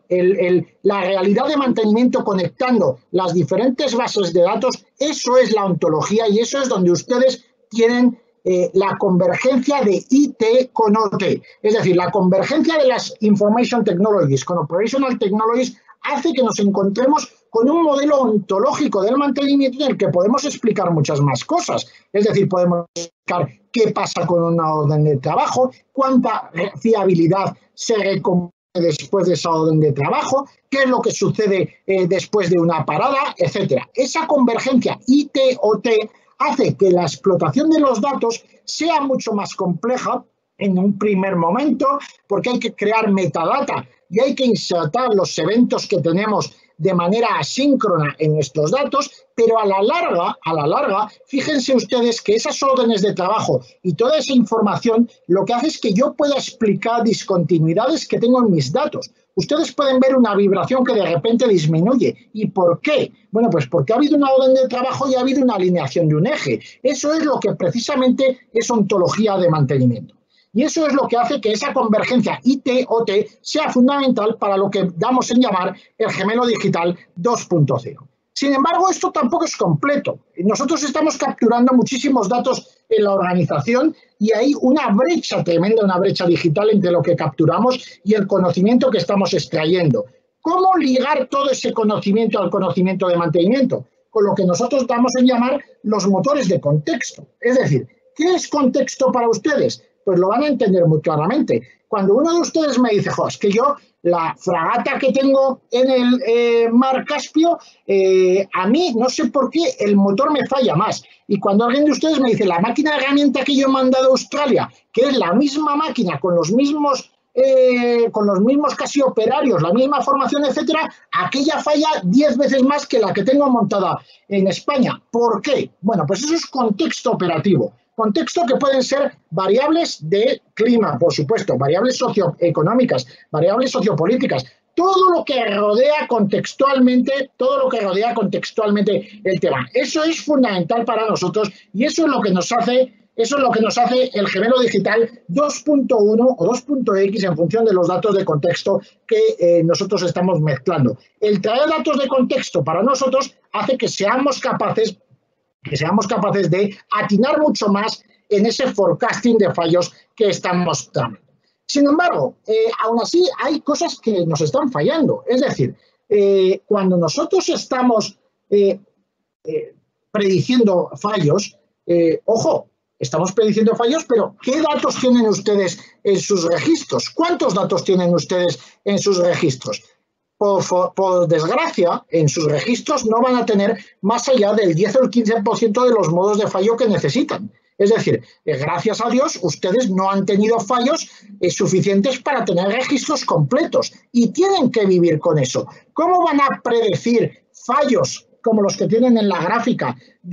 la realidad de mantenimiento conectando las diferentes bases de datos, eso es la ontología y eso es donde ustedes tienen la convergencia de IT con OT. Es decir, la convergencia de las Information Technologies con Operational Technologies hace que nos encontremos con un modelo ontológico del mantenimiento en el que podemos explicar muchas más cosas. Es decir, podemos explicar qué pasa con una orden de trabajo, cuánta fiabilidad se recompone después de esa orden de trabajo, qué es lo que sucede después de una parada, etcétera. Esa convergencia IT-OT hace que la explotación de los datos sea mucho más compleja en un primer momento, porque hay que crear metadata y hay que insertar los eventos que tenemos de manera asíncrona en nuestros datos, pero a la larga, fíjense ustedes que esas órdenes de trabajo y toda esa información lo que hace es que yo pueda explicar discontinuidades que tengo en mis datos. Ustedes pueden ver una vibración que de repente disminuye. ¿Y por qué? Bueno, pues porque ha habido una orden de trabajo y ha habido una alineación de un eje. Eso es lo que precisamente es ontología de mantenimiento. Y eso es lo que hace que esa convergencia IT-OT sea fundamental para lo que damos en llamar el gemelo digital 2.0. Sin embargo, esto tampoco es completo. Nosotros estamos capturando muchísimos datos en la organización y hay una brecha tremenda, una brecha digital entre lo que capturamos y el conocimiento que estamos extrayendo. ¿Cómo ligar todo ese conocimiento al conocimiento de mantenimiento? Con lo que nosotros damos en llamar los motores de contexto. Es decir, ¿qué es contexto para ustedes? Pues lo van a entender muy claramente. Cuando uno de ustedes me dice, es que yo, la fragata que tengo en el mar Caspio, a mí, no sé por qué, el motor me falla más. Y cuando alguien de ustedes me dice, la máquina de herramienta que yo he mandado a Australia, que es la misma máquina con los mismos con los mismos casi operarios, la misma formación, etcétera, aquella falla 10 veces más que la que tengo montada en España. ¿Por qué? Bueno, pues eso es contexto operativo. Contexto que pueden ser variables de clima, por supuesto, variables socioeconómicas, variables sociopolíticas, todo lo que rodea contextualmente el tema. Eso es fundamental para nosotros y eso es lo que nos hace el gemelo digital 2.1 o 2.x en función de los datos de contexto que nosotros estamos mezclando. El traer datos de contexto para nosotros hace que seamos capaces de atinar mucho más en ese forecasting de fallos que estamos mostrando. Sin embargo, aún así hay cosas que nos están fallando. Es decir, cuando nosotros estamos prediciendo fallos, ojo, estamos prediciendo fallos, pero ¿qué datos tienen ustedes en sus registros? ¿Cuántos datos tienen ustedes en sus registros? Por desgracia, en sus registros no van a tener más allá del 10 o el 15% de los modos de fallo que necesitan. Es decir, gracias a Dios, ustedes no han tenido fallos suficientes para tener registros completos y tienen que vivir con eso. ¿Cómo van a predecir fallos como los que tienen en la gráfica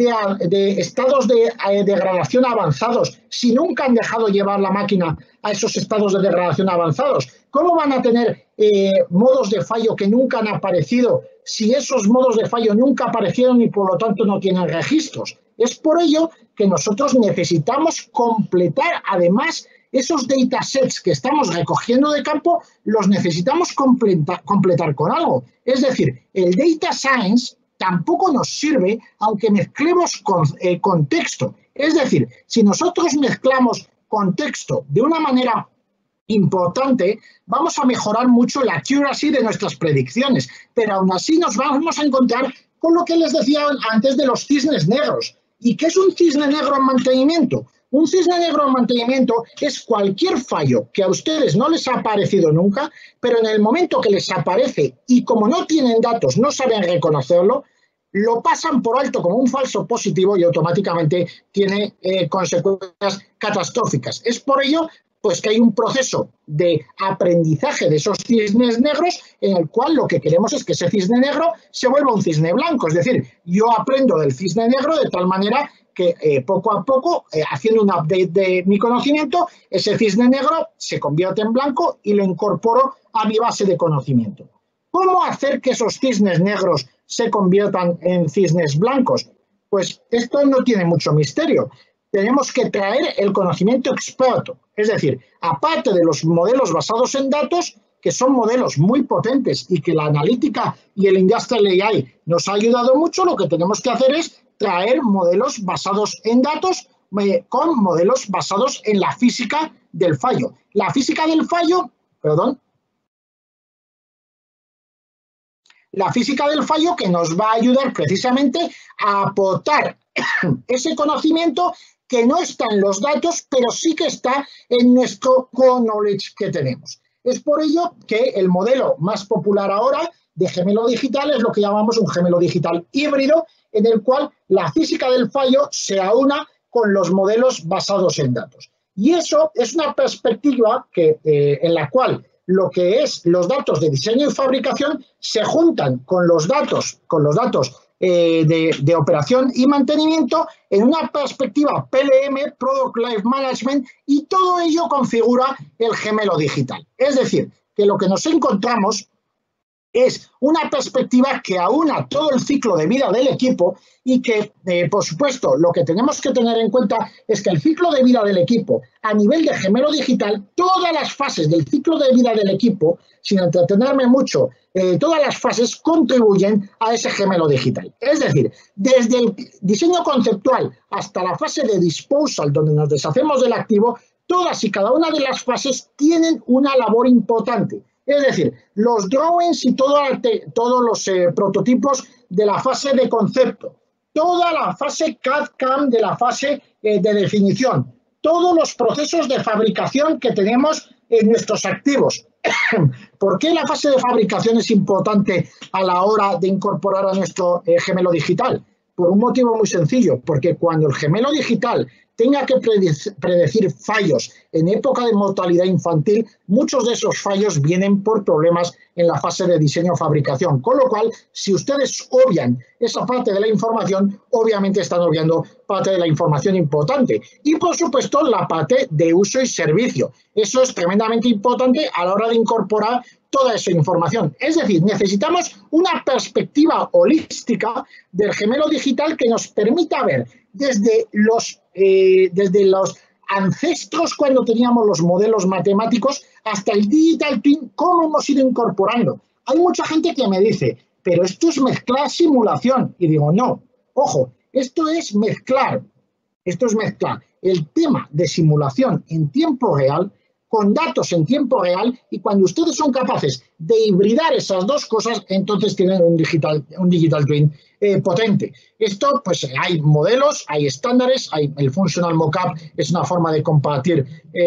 de estados de degradación avanzados si nunca han dejado llevar la máquina a esos estados de degradación avanzados? ¿Cómo van a tener modos de fallo que nunca han aparecido si esos modos de fallo nunca aparecieron y por lo tanto no tienen registros? Es por ello que nosotros necesitamos completar, además, esos datasets que estamos recogiendo de campo, los necesitamos completar con algo. Es decir, el data science tampoco nos sirve aunque mezclemos contexto. Es decir, si nosotros mezclamos contexto de una manera importante, vamos a mejorar mucho la accuracy de nuestras predicciones, pero aún así nos vamos a encontrar con lo que les decía antes de los cisnes negros. ¿Y qué es un cisne negro en mantenimiento? Un cisne negro en mantenimiento es cualquier fallo que a ustedes no les ha aparecido nunca, pero en el momento que les aparece y como no tienen datos, no saben reconocerlo, lo pasan por alto como un falso positivo y automáticamente tiene consecuencias catastróficas. Es por ello pues que hay un proceso de aprendizaje de esos cisnes negros en el cual lo que queremos es que ese cisne negro se vuelva un cisne blanco. Es decir, yo aprendo del cisne negro de tal manera que poco a poco, haciendo un update de mi conocimiento, ese cisne negro se convierte en blanco y lo incorporo a mi base de conocimiento. ¿Cómo hacer que esos cisnes negros se conviertan en cisnes blancos? Pues esto no tiene mucho misterio. Tenemos que traer el conocimiento experto. Es decir, aparte de los modelos basados en datos, que son modelos muy potentes y que la analítica y el Industrial AI nos ha ayudado mucho, lo que tenemos que hacer es traer modelos basados en datos con modelos basados en la física del fallo. La física del fallo, la física del fallo que nos va a ayudar precisamente a aportar ese conocimiento que no está en los datos, pero sí que está en nuestro core knowledge que tenemos. Es por ello que el modelo más popular ahora de gemelo digital es lo que llamamos un gemelo digital híbrido, en el cual la física del fallo se aúna con los modelos basados en datos. Y eso es una perspectiva en la cual lo que es los datos de diseño y fabricación se juntan con los datos de operación y mantenimiento en una perspectiva PLM, Product Life Management, y todo ello configura el gemelo digital. Es decir, que lo que nos encontramos es una perspectiva que aúna todo el ciclo de vida del equipo y que, por supuesto, lo que tenemos que tener en cuenta es que el ciclo de vida del equipo, a nivel de gemelo digital, todas las fases del ciclo de vida del equipo, sin entretenerme mucho, todas las fases contribuyen a ese gemelo digital. Es decir, desde el diseño conceptual hasta la fase de disposal, donde nos deshacemos del activo, todas y cada una de las fases tienen una labor importante. Es decir, los drawings y todos los prototipos de la fase de concepto, toda la fase CAD/CAM de la fase de definición, todos los procesos de fabricación que tenemos en nuestros activos. ¿Por qué la fase de fabricación es importante a la hora de incorporar a nuestro gemelo digital? Por un motivo muy sencillo, porque cuando el gemelo digital tenga que predecir fallos en época de mortalidad infantil, muchos de esos fallos vienen por problemas en la fase de diseño-fabricación. Con lo cual, si ustedes obvian esa parte de la información, obviamente están obviando parte de la información importante. Y, por supuesto, la parte de uso y servicio. Eso es tremendamente importante a la hora de incorporar toda esa información. Es decir, necesitamos una perspectiva holística del gemelo digital que nos permita ver desde los ancestros, cuando teníamos los modelos matemáticos, hasta el Digital Twin, cómo hemos ido incorporando. Hay mucha gente que me dice, pero esto es mezclar simulación. Y digo, no, ojo, esto es mezclar el tema de simulación en tiempo real con datos en tiempo real, y cuando ustedes son capaces de hibridar esas dos cosas, entonces tienen un digital twin potente. Esto, pues hay modelos, hay estándares, el Functional Mockup es una forma de compartir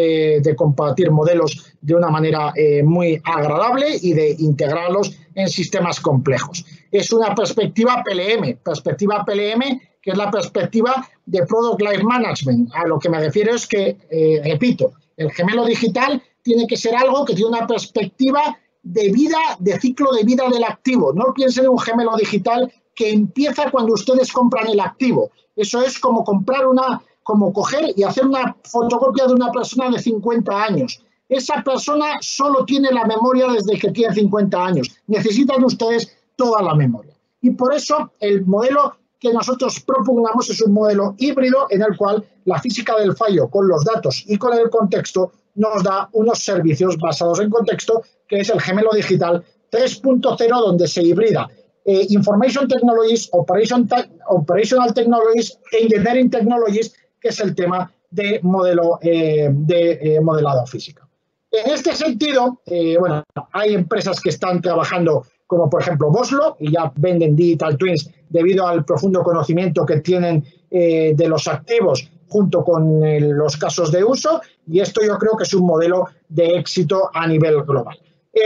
modelos de una manera muy agradable y de integrarlos en sistemas complejos. Es una perspectiva PLM, que es la perspectiva de Product Life Management. A lo que me refiero es que, repito, el gemelo digital tiene que ser algo que tiene una perspectiva de vida, de ciclo de vida del activo. No piensen en un gemelo digital que empieza cuando ustedes compran el activo. Eso es como como coger y hacer una fotocopia de una persona de 50 años. Esa persona solo tiene la memoria desde que tiene 50 años. Necesitan ustedes toda la memoria. Y por eso el modelo que nosotros propugnamos es un modelo híbrido en el cual la física del fallo con los datos y con el contexto nos da unos servicios basados en contexto, que es el gemelo digital 3.0, donde se hibrida Information Technologies, Operational Technologies, Engineering Technologies, que es el tema de modelado físico. En este sentido, bueno, hay empresas que están trabajando, como por ejemplo Boslo, y ya venden Digital Twins debido al profundo conocimiento que tienen de los activos junto con los casos de uso, y esto yo creo que es un modelo de éxito a nivel global.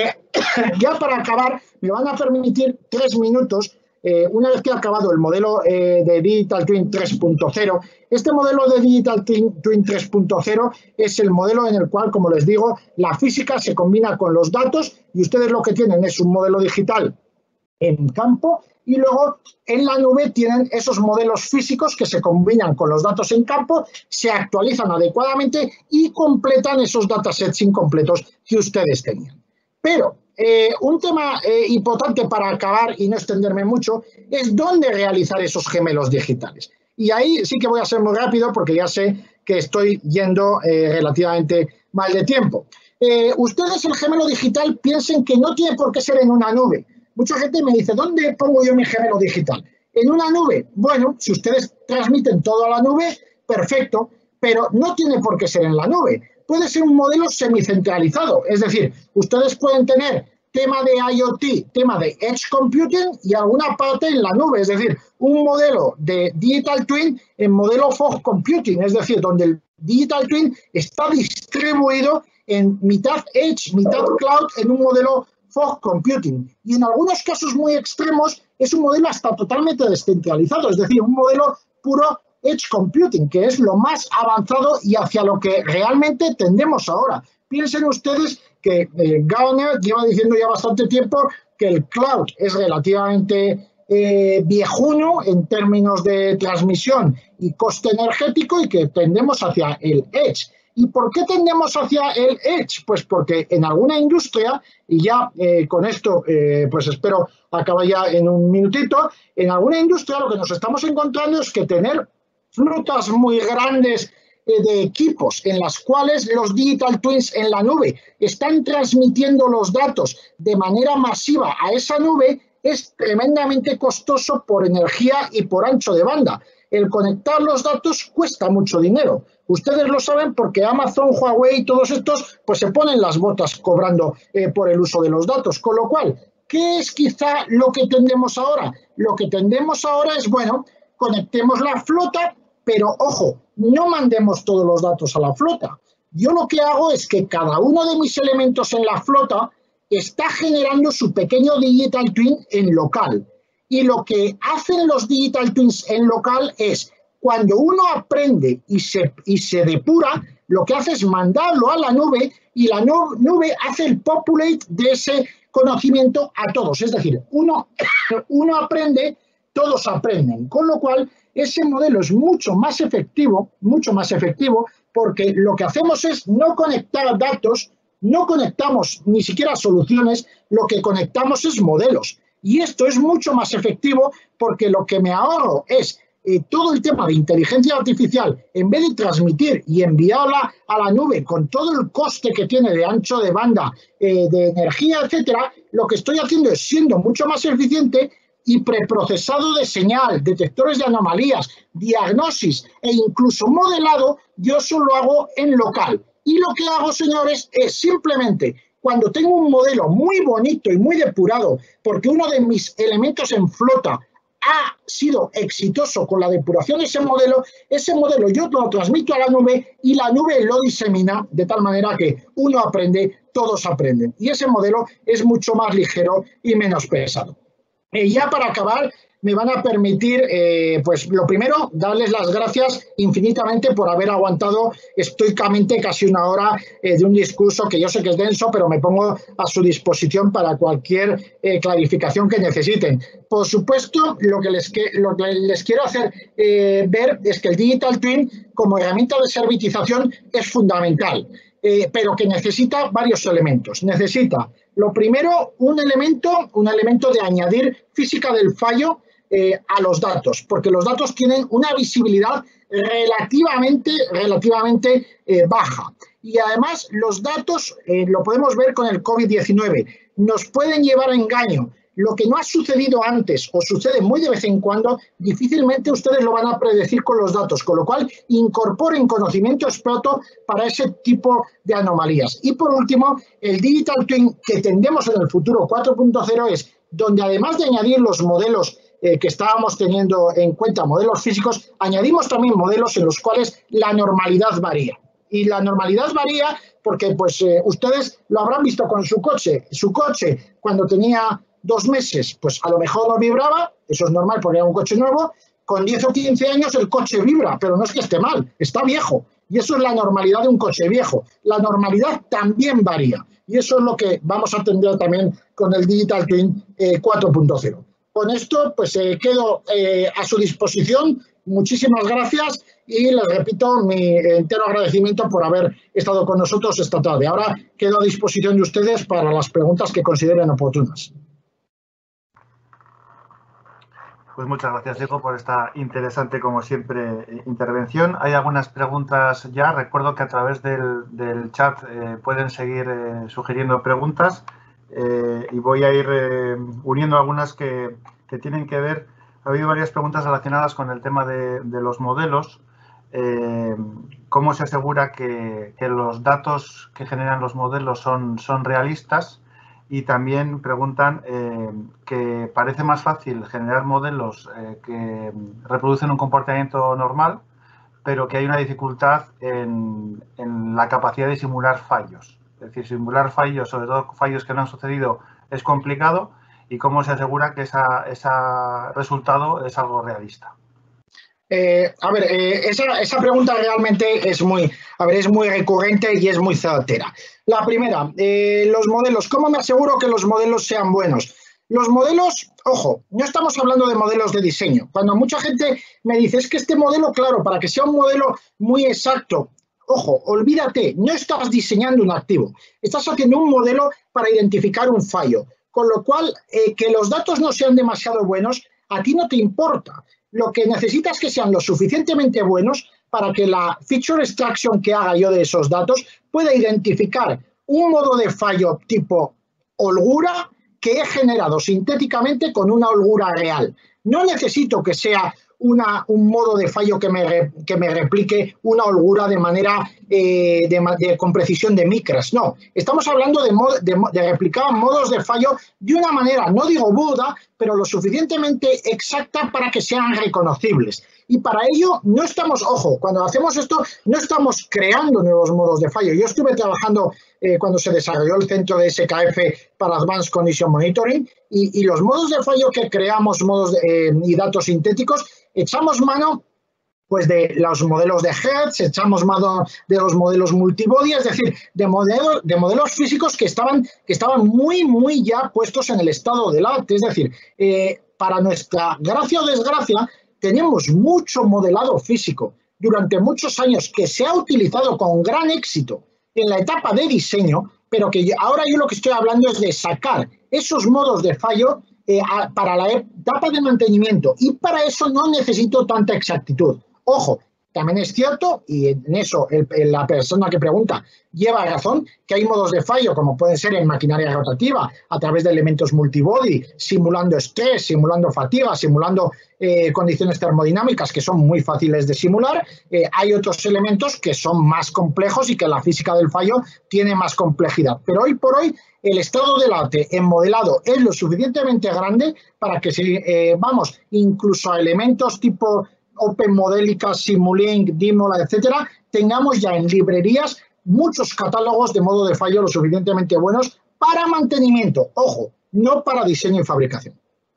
Ya para acabar, me van a permitir 3 minutos. Una vez que ha acabado el modelo de Digital Twin 3.0, este modelo de Digital Twin 3.0 es el modelo en el cual, como les digo, la física se combina con los datos, y ustedes lo que tienen es un modelo digital en campo, y luego en la nube tienen esos modelos físicos que se combinan con los datos en campo, se actualizan adecuadamente y completan esos datasets incompletos que ustedes tenían. Pero un tema importante para acabar y no extenderme mucho es dónde realizar esos gemelos digitales. Y ahí sí que voy a ser muy rápido porque ya sé que estoy yendo relativamente mal de tiempo. Ustedes el gemelo digital piensen que no tiene por qué ser en una nube. Mucha gente me dice, ¿dónde pongo yo mi gemelo digital? ¿En una nube? Bueno, si ustedes transmiten todo a la nube, perfecto, pero no tiene por qué ser en la nube. Puede ser un modelo semicentralizado, es decir, ustedes pueden tener tema de IoT, tema de Edge Computing y alguna parte en la nube, es decir, un modelo de Digital Twin en modelo Fog Computing, es decir, donde el Digital Twin está distribuido en mitad Edge, mitad Cloud, en un modelo Fog Computing. Y en algunos casos muy extremos es un modelo hasta totalmente descentralizado, es decir, un modelo puro Edge Computing, que es lo más avanzado y hacia lo que realmente tendemos ahora. Piensen ustedes que Gartner lleva diciendo ya bastante tiempo que el cloud es relativamente viejuno en términos de transmisión y coste energético, y que tendemos hacia el Edge. ¿Y por qué tendemos hacia el Edge? Pues porque en alguna industria, y ya con esto pues espero acabar ya en un minutito, en alguna industria lo que nos estamos encontrando es que tener flotas muy grandes de equipos en las cuales los Digital Twins en la nube están transmitiendo los datos de manera masiva a esa nube es tremendamente costoso por energía y por ancho de banda. El conectar los datos cuesta mucho dinero. Ustedes lo saben porque Amazon, Huawei y todos estos pues se ponen las botas cobrando por el uso de los datos. Con lo cual, ¿qué es quizá lo que tendemos ahora? Lo que tendemos ahora es, bueno, conectemos la flota, pero ojo, no mandemos todos los datos a la flota. Yo lo que hago es que cada uno de mis elementos en la flota está generando su pequeño Digital Twin en local. Y lo que hacen los Digital Twins en local es, cuando uno aprende y se depura, lo que hace es mandarlo a la nube y la nube hace el populate de ese conocimiento a todos. Es decir, uno aprende, todos aprenden. Con lo cual, ese modelo es mucho más efectivo, porque lo que hacemos es no conectar datos, no conectamos ni siquiera soluciones, lo que conectamos es modelos. Y esto es mucho más efectivo porque lo que me ahorro es todo el tema de inteligencia artificial, en vez de transmitir y enviarla a la nube con todo el coste que tiene de ancho de banda, de energía, etcétera, lo que estoy haciendo es, siendo mucho más eficiente y preprocesado de señal, detectores de anomalías, diagnosis e incluso modelado, yo solo hago en local. Y lo que hago, señores, es simplemente, cuando tengo un modelo muy bonito y muy depurado, porque uno de mis elementos en flota ha sido exitoso con la depuración de ese modelo yo lo transmito a la nube y la nube lo disemina de tal manera que uno aprende, todos aprenden. Y ese modelo es mucho más ligero y menos pesado. Ya para acabar, me van a permitir, pues lo primero, darles las gracias infinitamente por haber aguantado estoicamente casi una hora de un discurso que yo sé que es denso, pero me pongo a su disposición para cualquier clarificación que necesiten. Por supuesto, lo que les quiero hacer ver es que el Digital Twin como herramienta de servitización es fundamental, pero que necesita varios elementos. Necesita, lo primero, un elemento de añadir física del fallo a los datos, porque los datos tienen una visibilidad relativamente baja. Y además los datos, lo podemos ver con el COVID-19, nos pueden llevar a engaño. Lo que no ha sucedido antes o sucede muy de vez en cuando, difícilmente ustedes lo van a predecir con los datos, con lo cual incorporen conocimiento experto para ese tipo de anomalías. Y por último, el Digital Twin que tendremos en el futuro 4.0 es donde además de añadir los modelos que estábamos teniendo en cuenta, modelos físicos, añadimos también modelos en los cuales la normalidad varía. Y la normalidad varía porque pues, ustedes lo habrán visto con su coche. Su coche, cuando tenía 2 meses, pues a lo mejor no vibraba, eso es normal porque era un coche nuevo. Con 10 o 15 años el coche vibra, pero no es que esté mal, está viejo. Y eso es la normalidad de un coche viejo. La normalidad también varía. Y eso es lo que vamos a atender también con el Digital Twin 4.0. Con esto, pues quedo a su disposición. Muchísimas gracias y les repito mi entero agradecimiento por haber estado con nosotros esta tarde. Ahora quedo a disposición de ustedes para las preguntas que consideren oportunas. Pues muchas gracias, Diego, por esta interesante, como siempre, intervención. Hay algunas preguntas ya. Recuerdo que a través del chat pueden seguir sugiriendo preguntas y voy a ir uniendo algunas que tienen que ver. Ha habido varias preguntas relacionadas con el tema de los modelos. ¿Cómo se asegura que los datos que generan los modelos son realistas? Y también preguntan que parece más fácil generar modelos que reproducen un comportamiento normal, pero que hay una dificultad en la capacidad de simular fallos. Es decir, simular fallos, sobre todo fallos que no han sucedido, es complicado. ¿Y cómo se asegura que ese resultado es algo realista? Esa pregunta realmente es muy recurrente y es muy certera. La primera, los modelos. ¿Cómo me aseguro que los modelos sean buenos? Los modelos, ojo, no estamos hablando de modelos de diseño. Cuando mucha gente me dice, es que este modelo, claro, para que sea un modelo muy exacto, ojo, olvídate, no estás diseñando un activo, estás haciendo un modelo para identificar un fallo. Con lo cual, que los datos no sean demasiado buenos, a ti no te importa. Lo que necesitas es que sean lo suficientemente buenos para que la feature extraction que haga yo de esos datos pueda identificar un modo de fallo tipo holgura que he generado sintéticamente con una holgura real. No necesito que sea un modo de fallo que me replique una holgura de manera con precisión de micras. No, estamos hablando de replicar modos de fallo de una manera, no digo burda, pero lo suficientemente exacta para que sean reconocibles. Y para ello no estamos, ojo, cuando hacemos esto no estamos creando nuevos modos de fallo. Yo estuve trabajando cuando se desarrolló el centro de SKF para Advanced Condition Monitoring y los modos de fallo que creamos, y datos sintéticos, echamos mano pues de los modelos de Hertz, echamos mano de los modelos multibody, es decir, de modelos físicos que estaban muy ya puestos en el estado del arte. Es decir, para nuestra gracia o desgracia, tenemos mucho modelado físico durante muchos años que se ha utilizado con gran éxito en la etapa de diseño, pero que ahora yo lo que estoy hablando es de sacar esos modos de fallo para la etapa de mantenimiento, y para eso no necesito tanta exactitud. Ojo, también es cierto, y en eso la persona que pregunta lleva razón, que hay modos de fallo, como pueden ser en maquinaria rotativa, a través de elementos multibody, simulando estrés, simulando fatiga, simulando condiciones termodinámicas que son muy fáciles de simular. Hay otros elementos que son más complejos y que la física del fallo tiene más complejidad. Pero hoy por hoy, el estado del arte en modelado es lo suficientemente grande para que si vamos incluso a elementos tipo OpenModelica, Simulink, Dimola, etcétera, tengamos ya en librerías muchos catálogos de modo de fallo lo suficientemente buenos para mantenimiento, ojo, no para diseño y fabricación.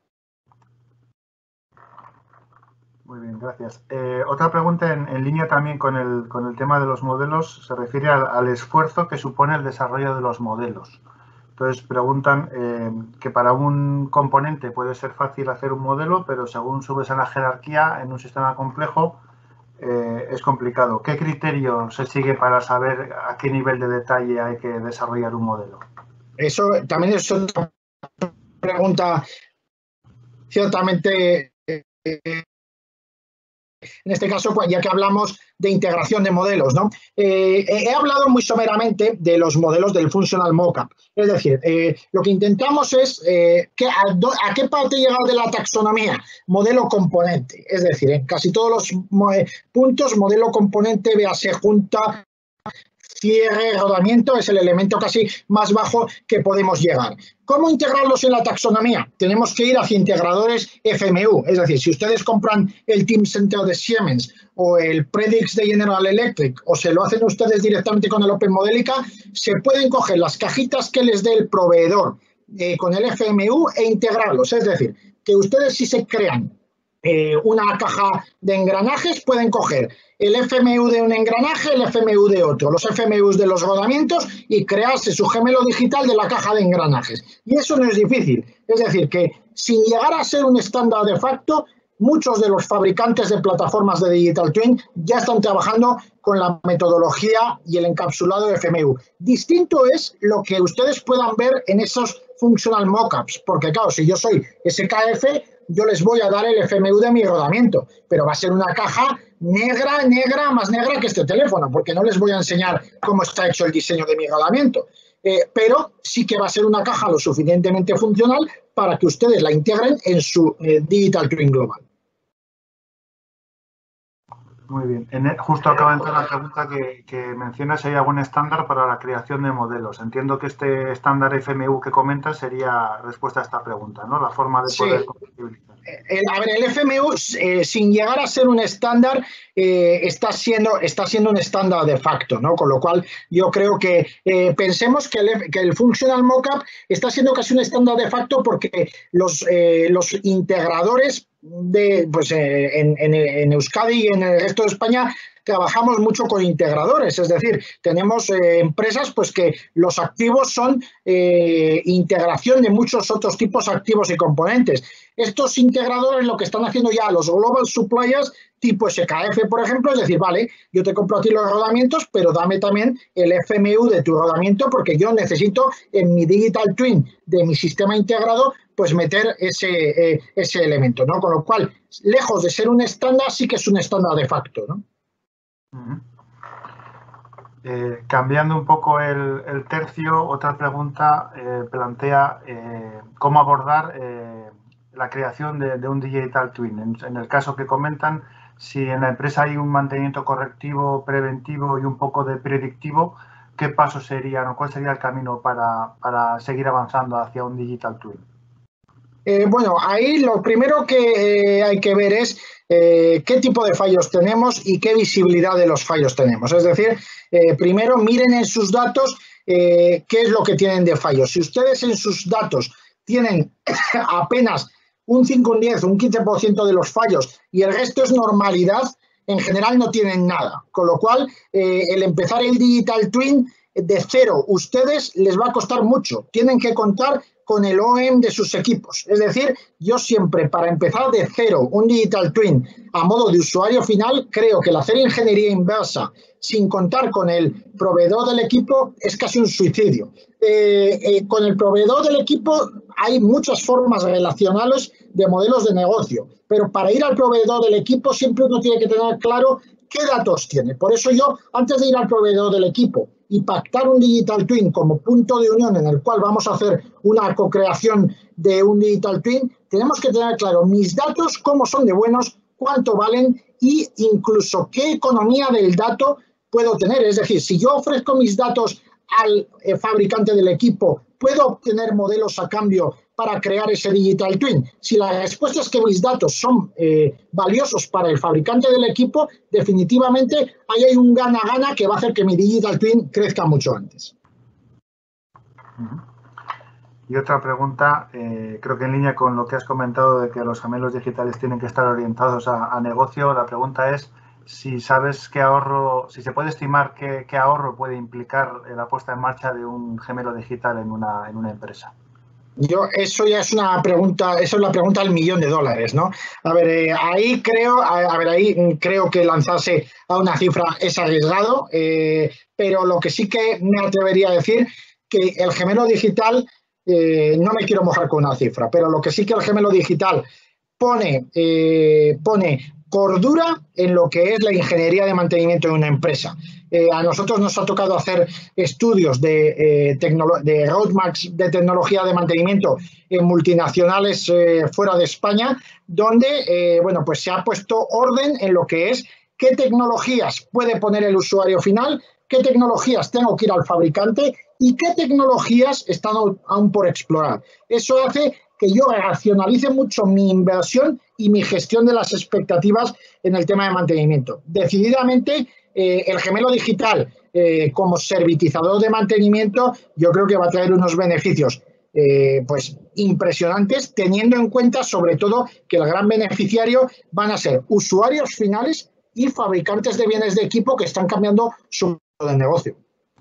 Muy bien, gracias. Otra pregunta en línea también con el tema de los modelos se refiere al esfuerzo que supone el desarrollo de los modelos. Entonces preguntan que para un componente puede ser fácil hacer un modelo, pero según subes en la jerarquía en un sistema complejo es complicado. ¿Qué criterio se sigue para saber a qué nivel de detalle hay que desarrollar un modelo? Eso también es otra pregunta ciertamente. En este caso, ya que hablamos de integración de modelos, ¿no? He hablado muy someramente de los modelos del Functional Mockup. Es decir, lo que intentamos es ¿a qué parte llega de la taxonomía? Modelo componente. Es decir, en casi todos los puntos, modelo componente, véase junta, cierre, rodamiento, es el elemento casi más bajo que podemos llegar. ¿Cómo integrarlos en la taxonomía? Tenemos que ir hacia integradores FMU, es decir, si ustedes compran el Teamcenter de Siemens o el Predix de General Electric o se lo hacen ustedes directamente con el OpenModelica, se pueden coger las cajitas que les dé el proveedor con el FMU e integrarlos. Es decir, que ustedes si se crean una caja de engranajes pueden coger el FMU de un engranaje, el FMU de otro, los FMUs de los rodamientos y crearse su gemelo digital de la caja de engranajes. Y eso no es difícil. Es decir, que sin llegar a ser un estándar de facto, muchos de los fabricantes de plataformas de Digital Twin ya están trabajando con la metodología y el encapsulado de FMU. Distinto es lo que ustedes puedan ver en esos functional mockups, porque claro, si yo soy SKF, yo les voy a dar el FMU de mi rodamiento, pero va a ser una caja negra, más negra que este teléfono, porque no les voy a enseñar cómo está hecho el diseño de mi rodamiento. Pero sí que va a ser una caja lo suficientemente funcional para que ustedes la integren en su Digital Twin Global. Muy bien. Justo acaba de entrar la pregunta que menciona si hay algún estándar para la creación de modelos. Entiendo que este estándar FMU que comentas sería respuesta a esta pregunta, ¿no? La forma de poder compatibilizar. A ver, el FMU, sin llegar a ser un estándar, está siendo un estándar de facto, ¿no? Con lo cual, yo creo que pensemos que el Functional Mockup está siendo casi un estándar de facto porque los integradores en Euskadi y en el resto de España trabajamos mucho con integradores, es decir, tenemos empresas pues que los activos son integración de muchos otros tipos activos y componentes. Estos integradores lo que están haciendo ya los global suppliers tipo SKF, por ejemplo, es decir, vale, yo te compro a ti los rodamientos, pero dame también el FMU de tu rodamiento porque yo necesito en mi Digital Twin de mi sistema integrado pues meter ese elemento, ¿no? Con lo cual, lejos de ser un estándar, sí que es un estándar de facto, ¿no? Cambiando un poco el tercio, otra pregunta plantea cómo abordar la creación de un Digital Twin. En el caso que comentan, si en la empresa hay un mantenimiento correctivo, preventivo y un poco de predictivo, ¿qué pasos serían o cuál sería el camino para seguir avanzando hacia un Digital Twin? Bueno, ahí lo primero que hay que ver es qué tipo de fallos tenemos y qué visibilidad de los fallos tenemos. Es decir, primero miren en sus datos qué es lo que tienen de fallos. Si ustedes en sus datos tienen apenas un 5, un 10, un 15% de los fallos y el resto es normalidad, en general no tienen nada. Con lo cual, el empezar el Digital Twin de cero, ustedes les va a costar mucho. Tienen que contar con el OEM de sus equipos. Es decir, yo siempre, para empezar de cero un Digital Twin a modo de usuario final, creo que el hacer ingeniería inversa sin contar con el proveedor del equipo es casi un suicidio. Con el proveedor del equipo hay muchas formas relacionales de modelos de negocio, pero para ir al proveedor del equipo siempre uno tiene que tener claro qué datos tiene. Por eso yo, antes de ir al proveedor del equipo y pactar un Digital Twin como punto de unión en el cual vamos a hacer una co-creación de un Digital Twin, tenemos que tener claro mis datos, cómo son de buenos, cuánto valen e incluso qué economía del dato puedo tener. Es decir, si yo ofrezco mis datos al fabricante del equipo, ¿puedo obtener modelos a cambio para crear ese Digital Twin? Si la respuesta es que mis datos son valiosos para el fabricante del equipo, definitivamente ahí hay un gana-gana que va a hacer que mi Digital Twin crezca mucho antes. Y otra pregunta, creo que en línea con lo que has comentado de que los gemelos digitales tienen que estar orientados a negocio, la pregunta es si sabes qué ahorro, si se puede estimar qué ahorro puede implicar la puesta en marcha de un gemelo digital en una empresa. Eso ya es una pregunta, eso es la pregunta del $1.000.000, ¿no? Ahí creo que lanzarse a una cifra es arriesgado, pero lo que sí que me atrevería a decir que el gemelo digital, no me quiero mojar con una cifra, pero lo que sí que el gemelo digital pone cordura en lo que es la ingeniería de mantenimiento de una empresa. A nosotros nos ha tocado hacer estudios de roadmaps de tecnología de mantenimiento en multinacionales fuera de España, donde pues se ha puesto orden en lo que es qué tecnologías puede poner el usuario final, qué tecnologías tengo que ir al fabricante y qué tecnologías están aún por explorar. Eso hace que yo racionalice mucho mi inversión y mi gestión de las expectativas en el tema de mantenimiento. Decididamente, el gemelo digital como servitizador de mantenimiento, yo creo que va a traer unos beneficios pues impresionantes, teniendo en cuenta sobre todo que el gran beneficiario van a ser usuarios finales y fabricantes de bienes de equipo que están cambiando su modelo de negocio.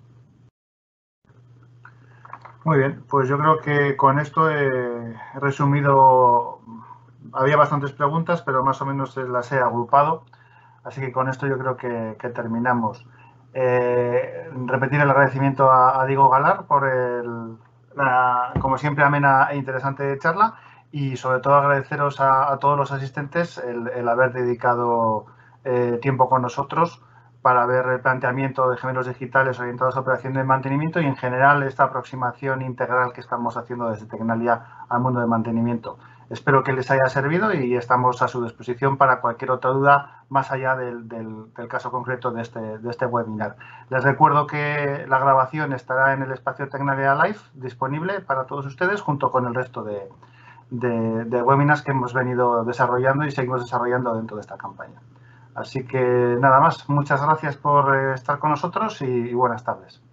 Muy bien, pues yo creo que con esto he resumido, había bastantes preguntas, pero más o menos las he agrupado, así que con esto yo creo que terminamos. Repetir el agradecimiento a Diego Galar por como siempre, amena e interesante charla y sobre todo agradeceros a todos los asistentes el haber dedicado tiempo con nosotros para ver el planteamiento de gemelos digitales orientados a operación de mantenimiento y en general esta aproximación integral que estamos haciendo desde Tecnalia al mundo de mantenimiento. Espero que les haya servido y estamos a su disposición para cualquier otra duda más allá del caso concreto de este webinar. Les recuerdo que la grabación estará en el espacio Tecnalia Live disponible para todos ustedes junto con el resto de webinars que hemos venido desarrollando y seguimos desarrollando dentro de esta campaña. Así que nada más, muchas gracias por estar con nosotros y buenas tardes.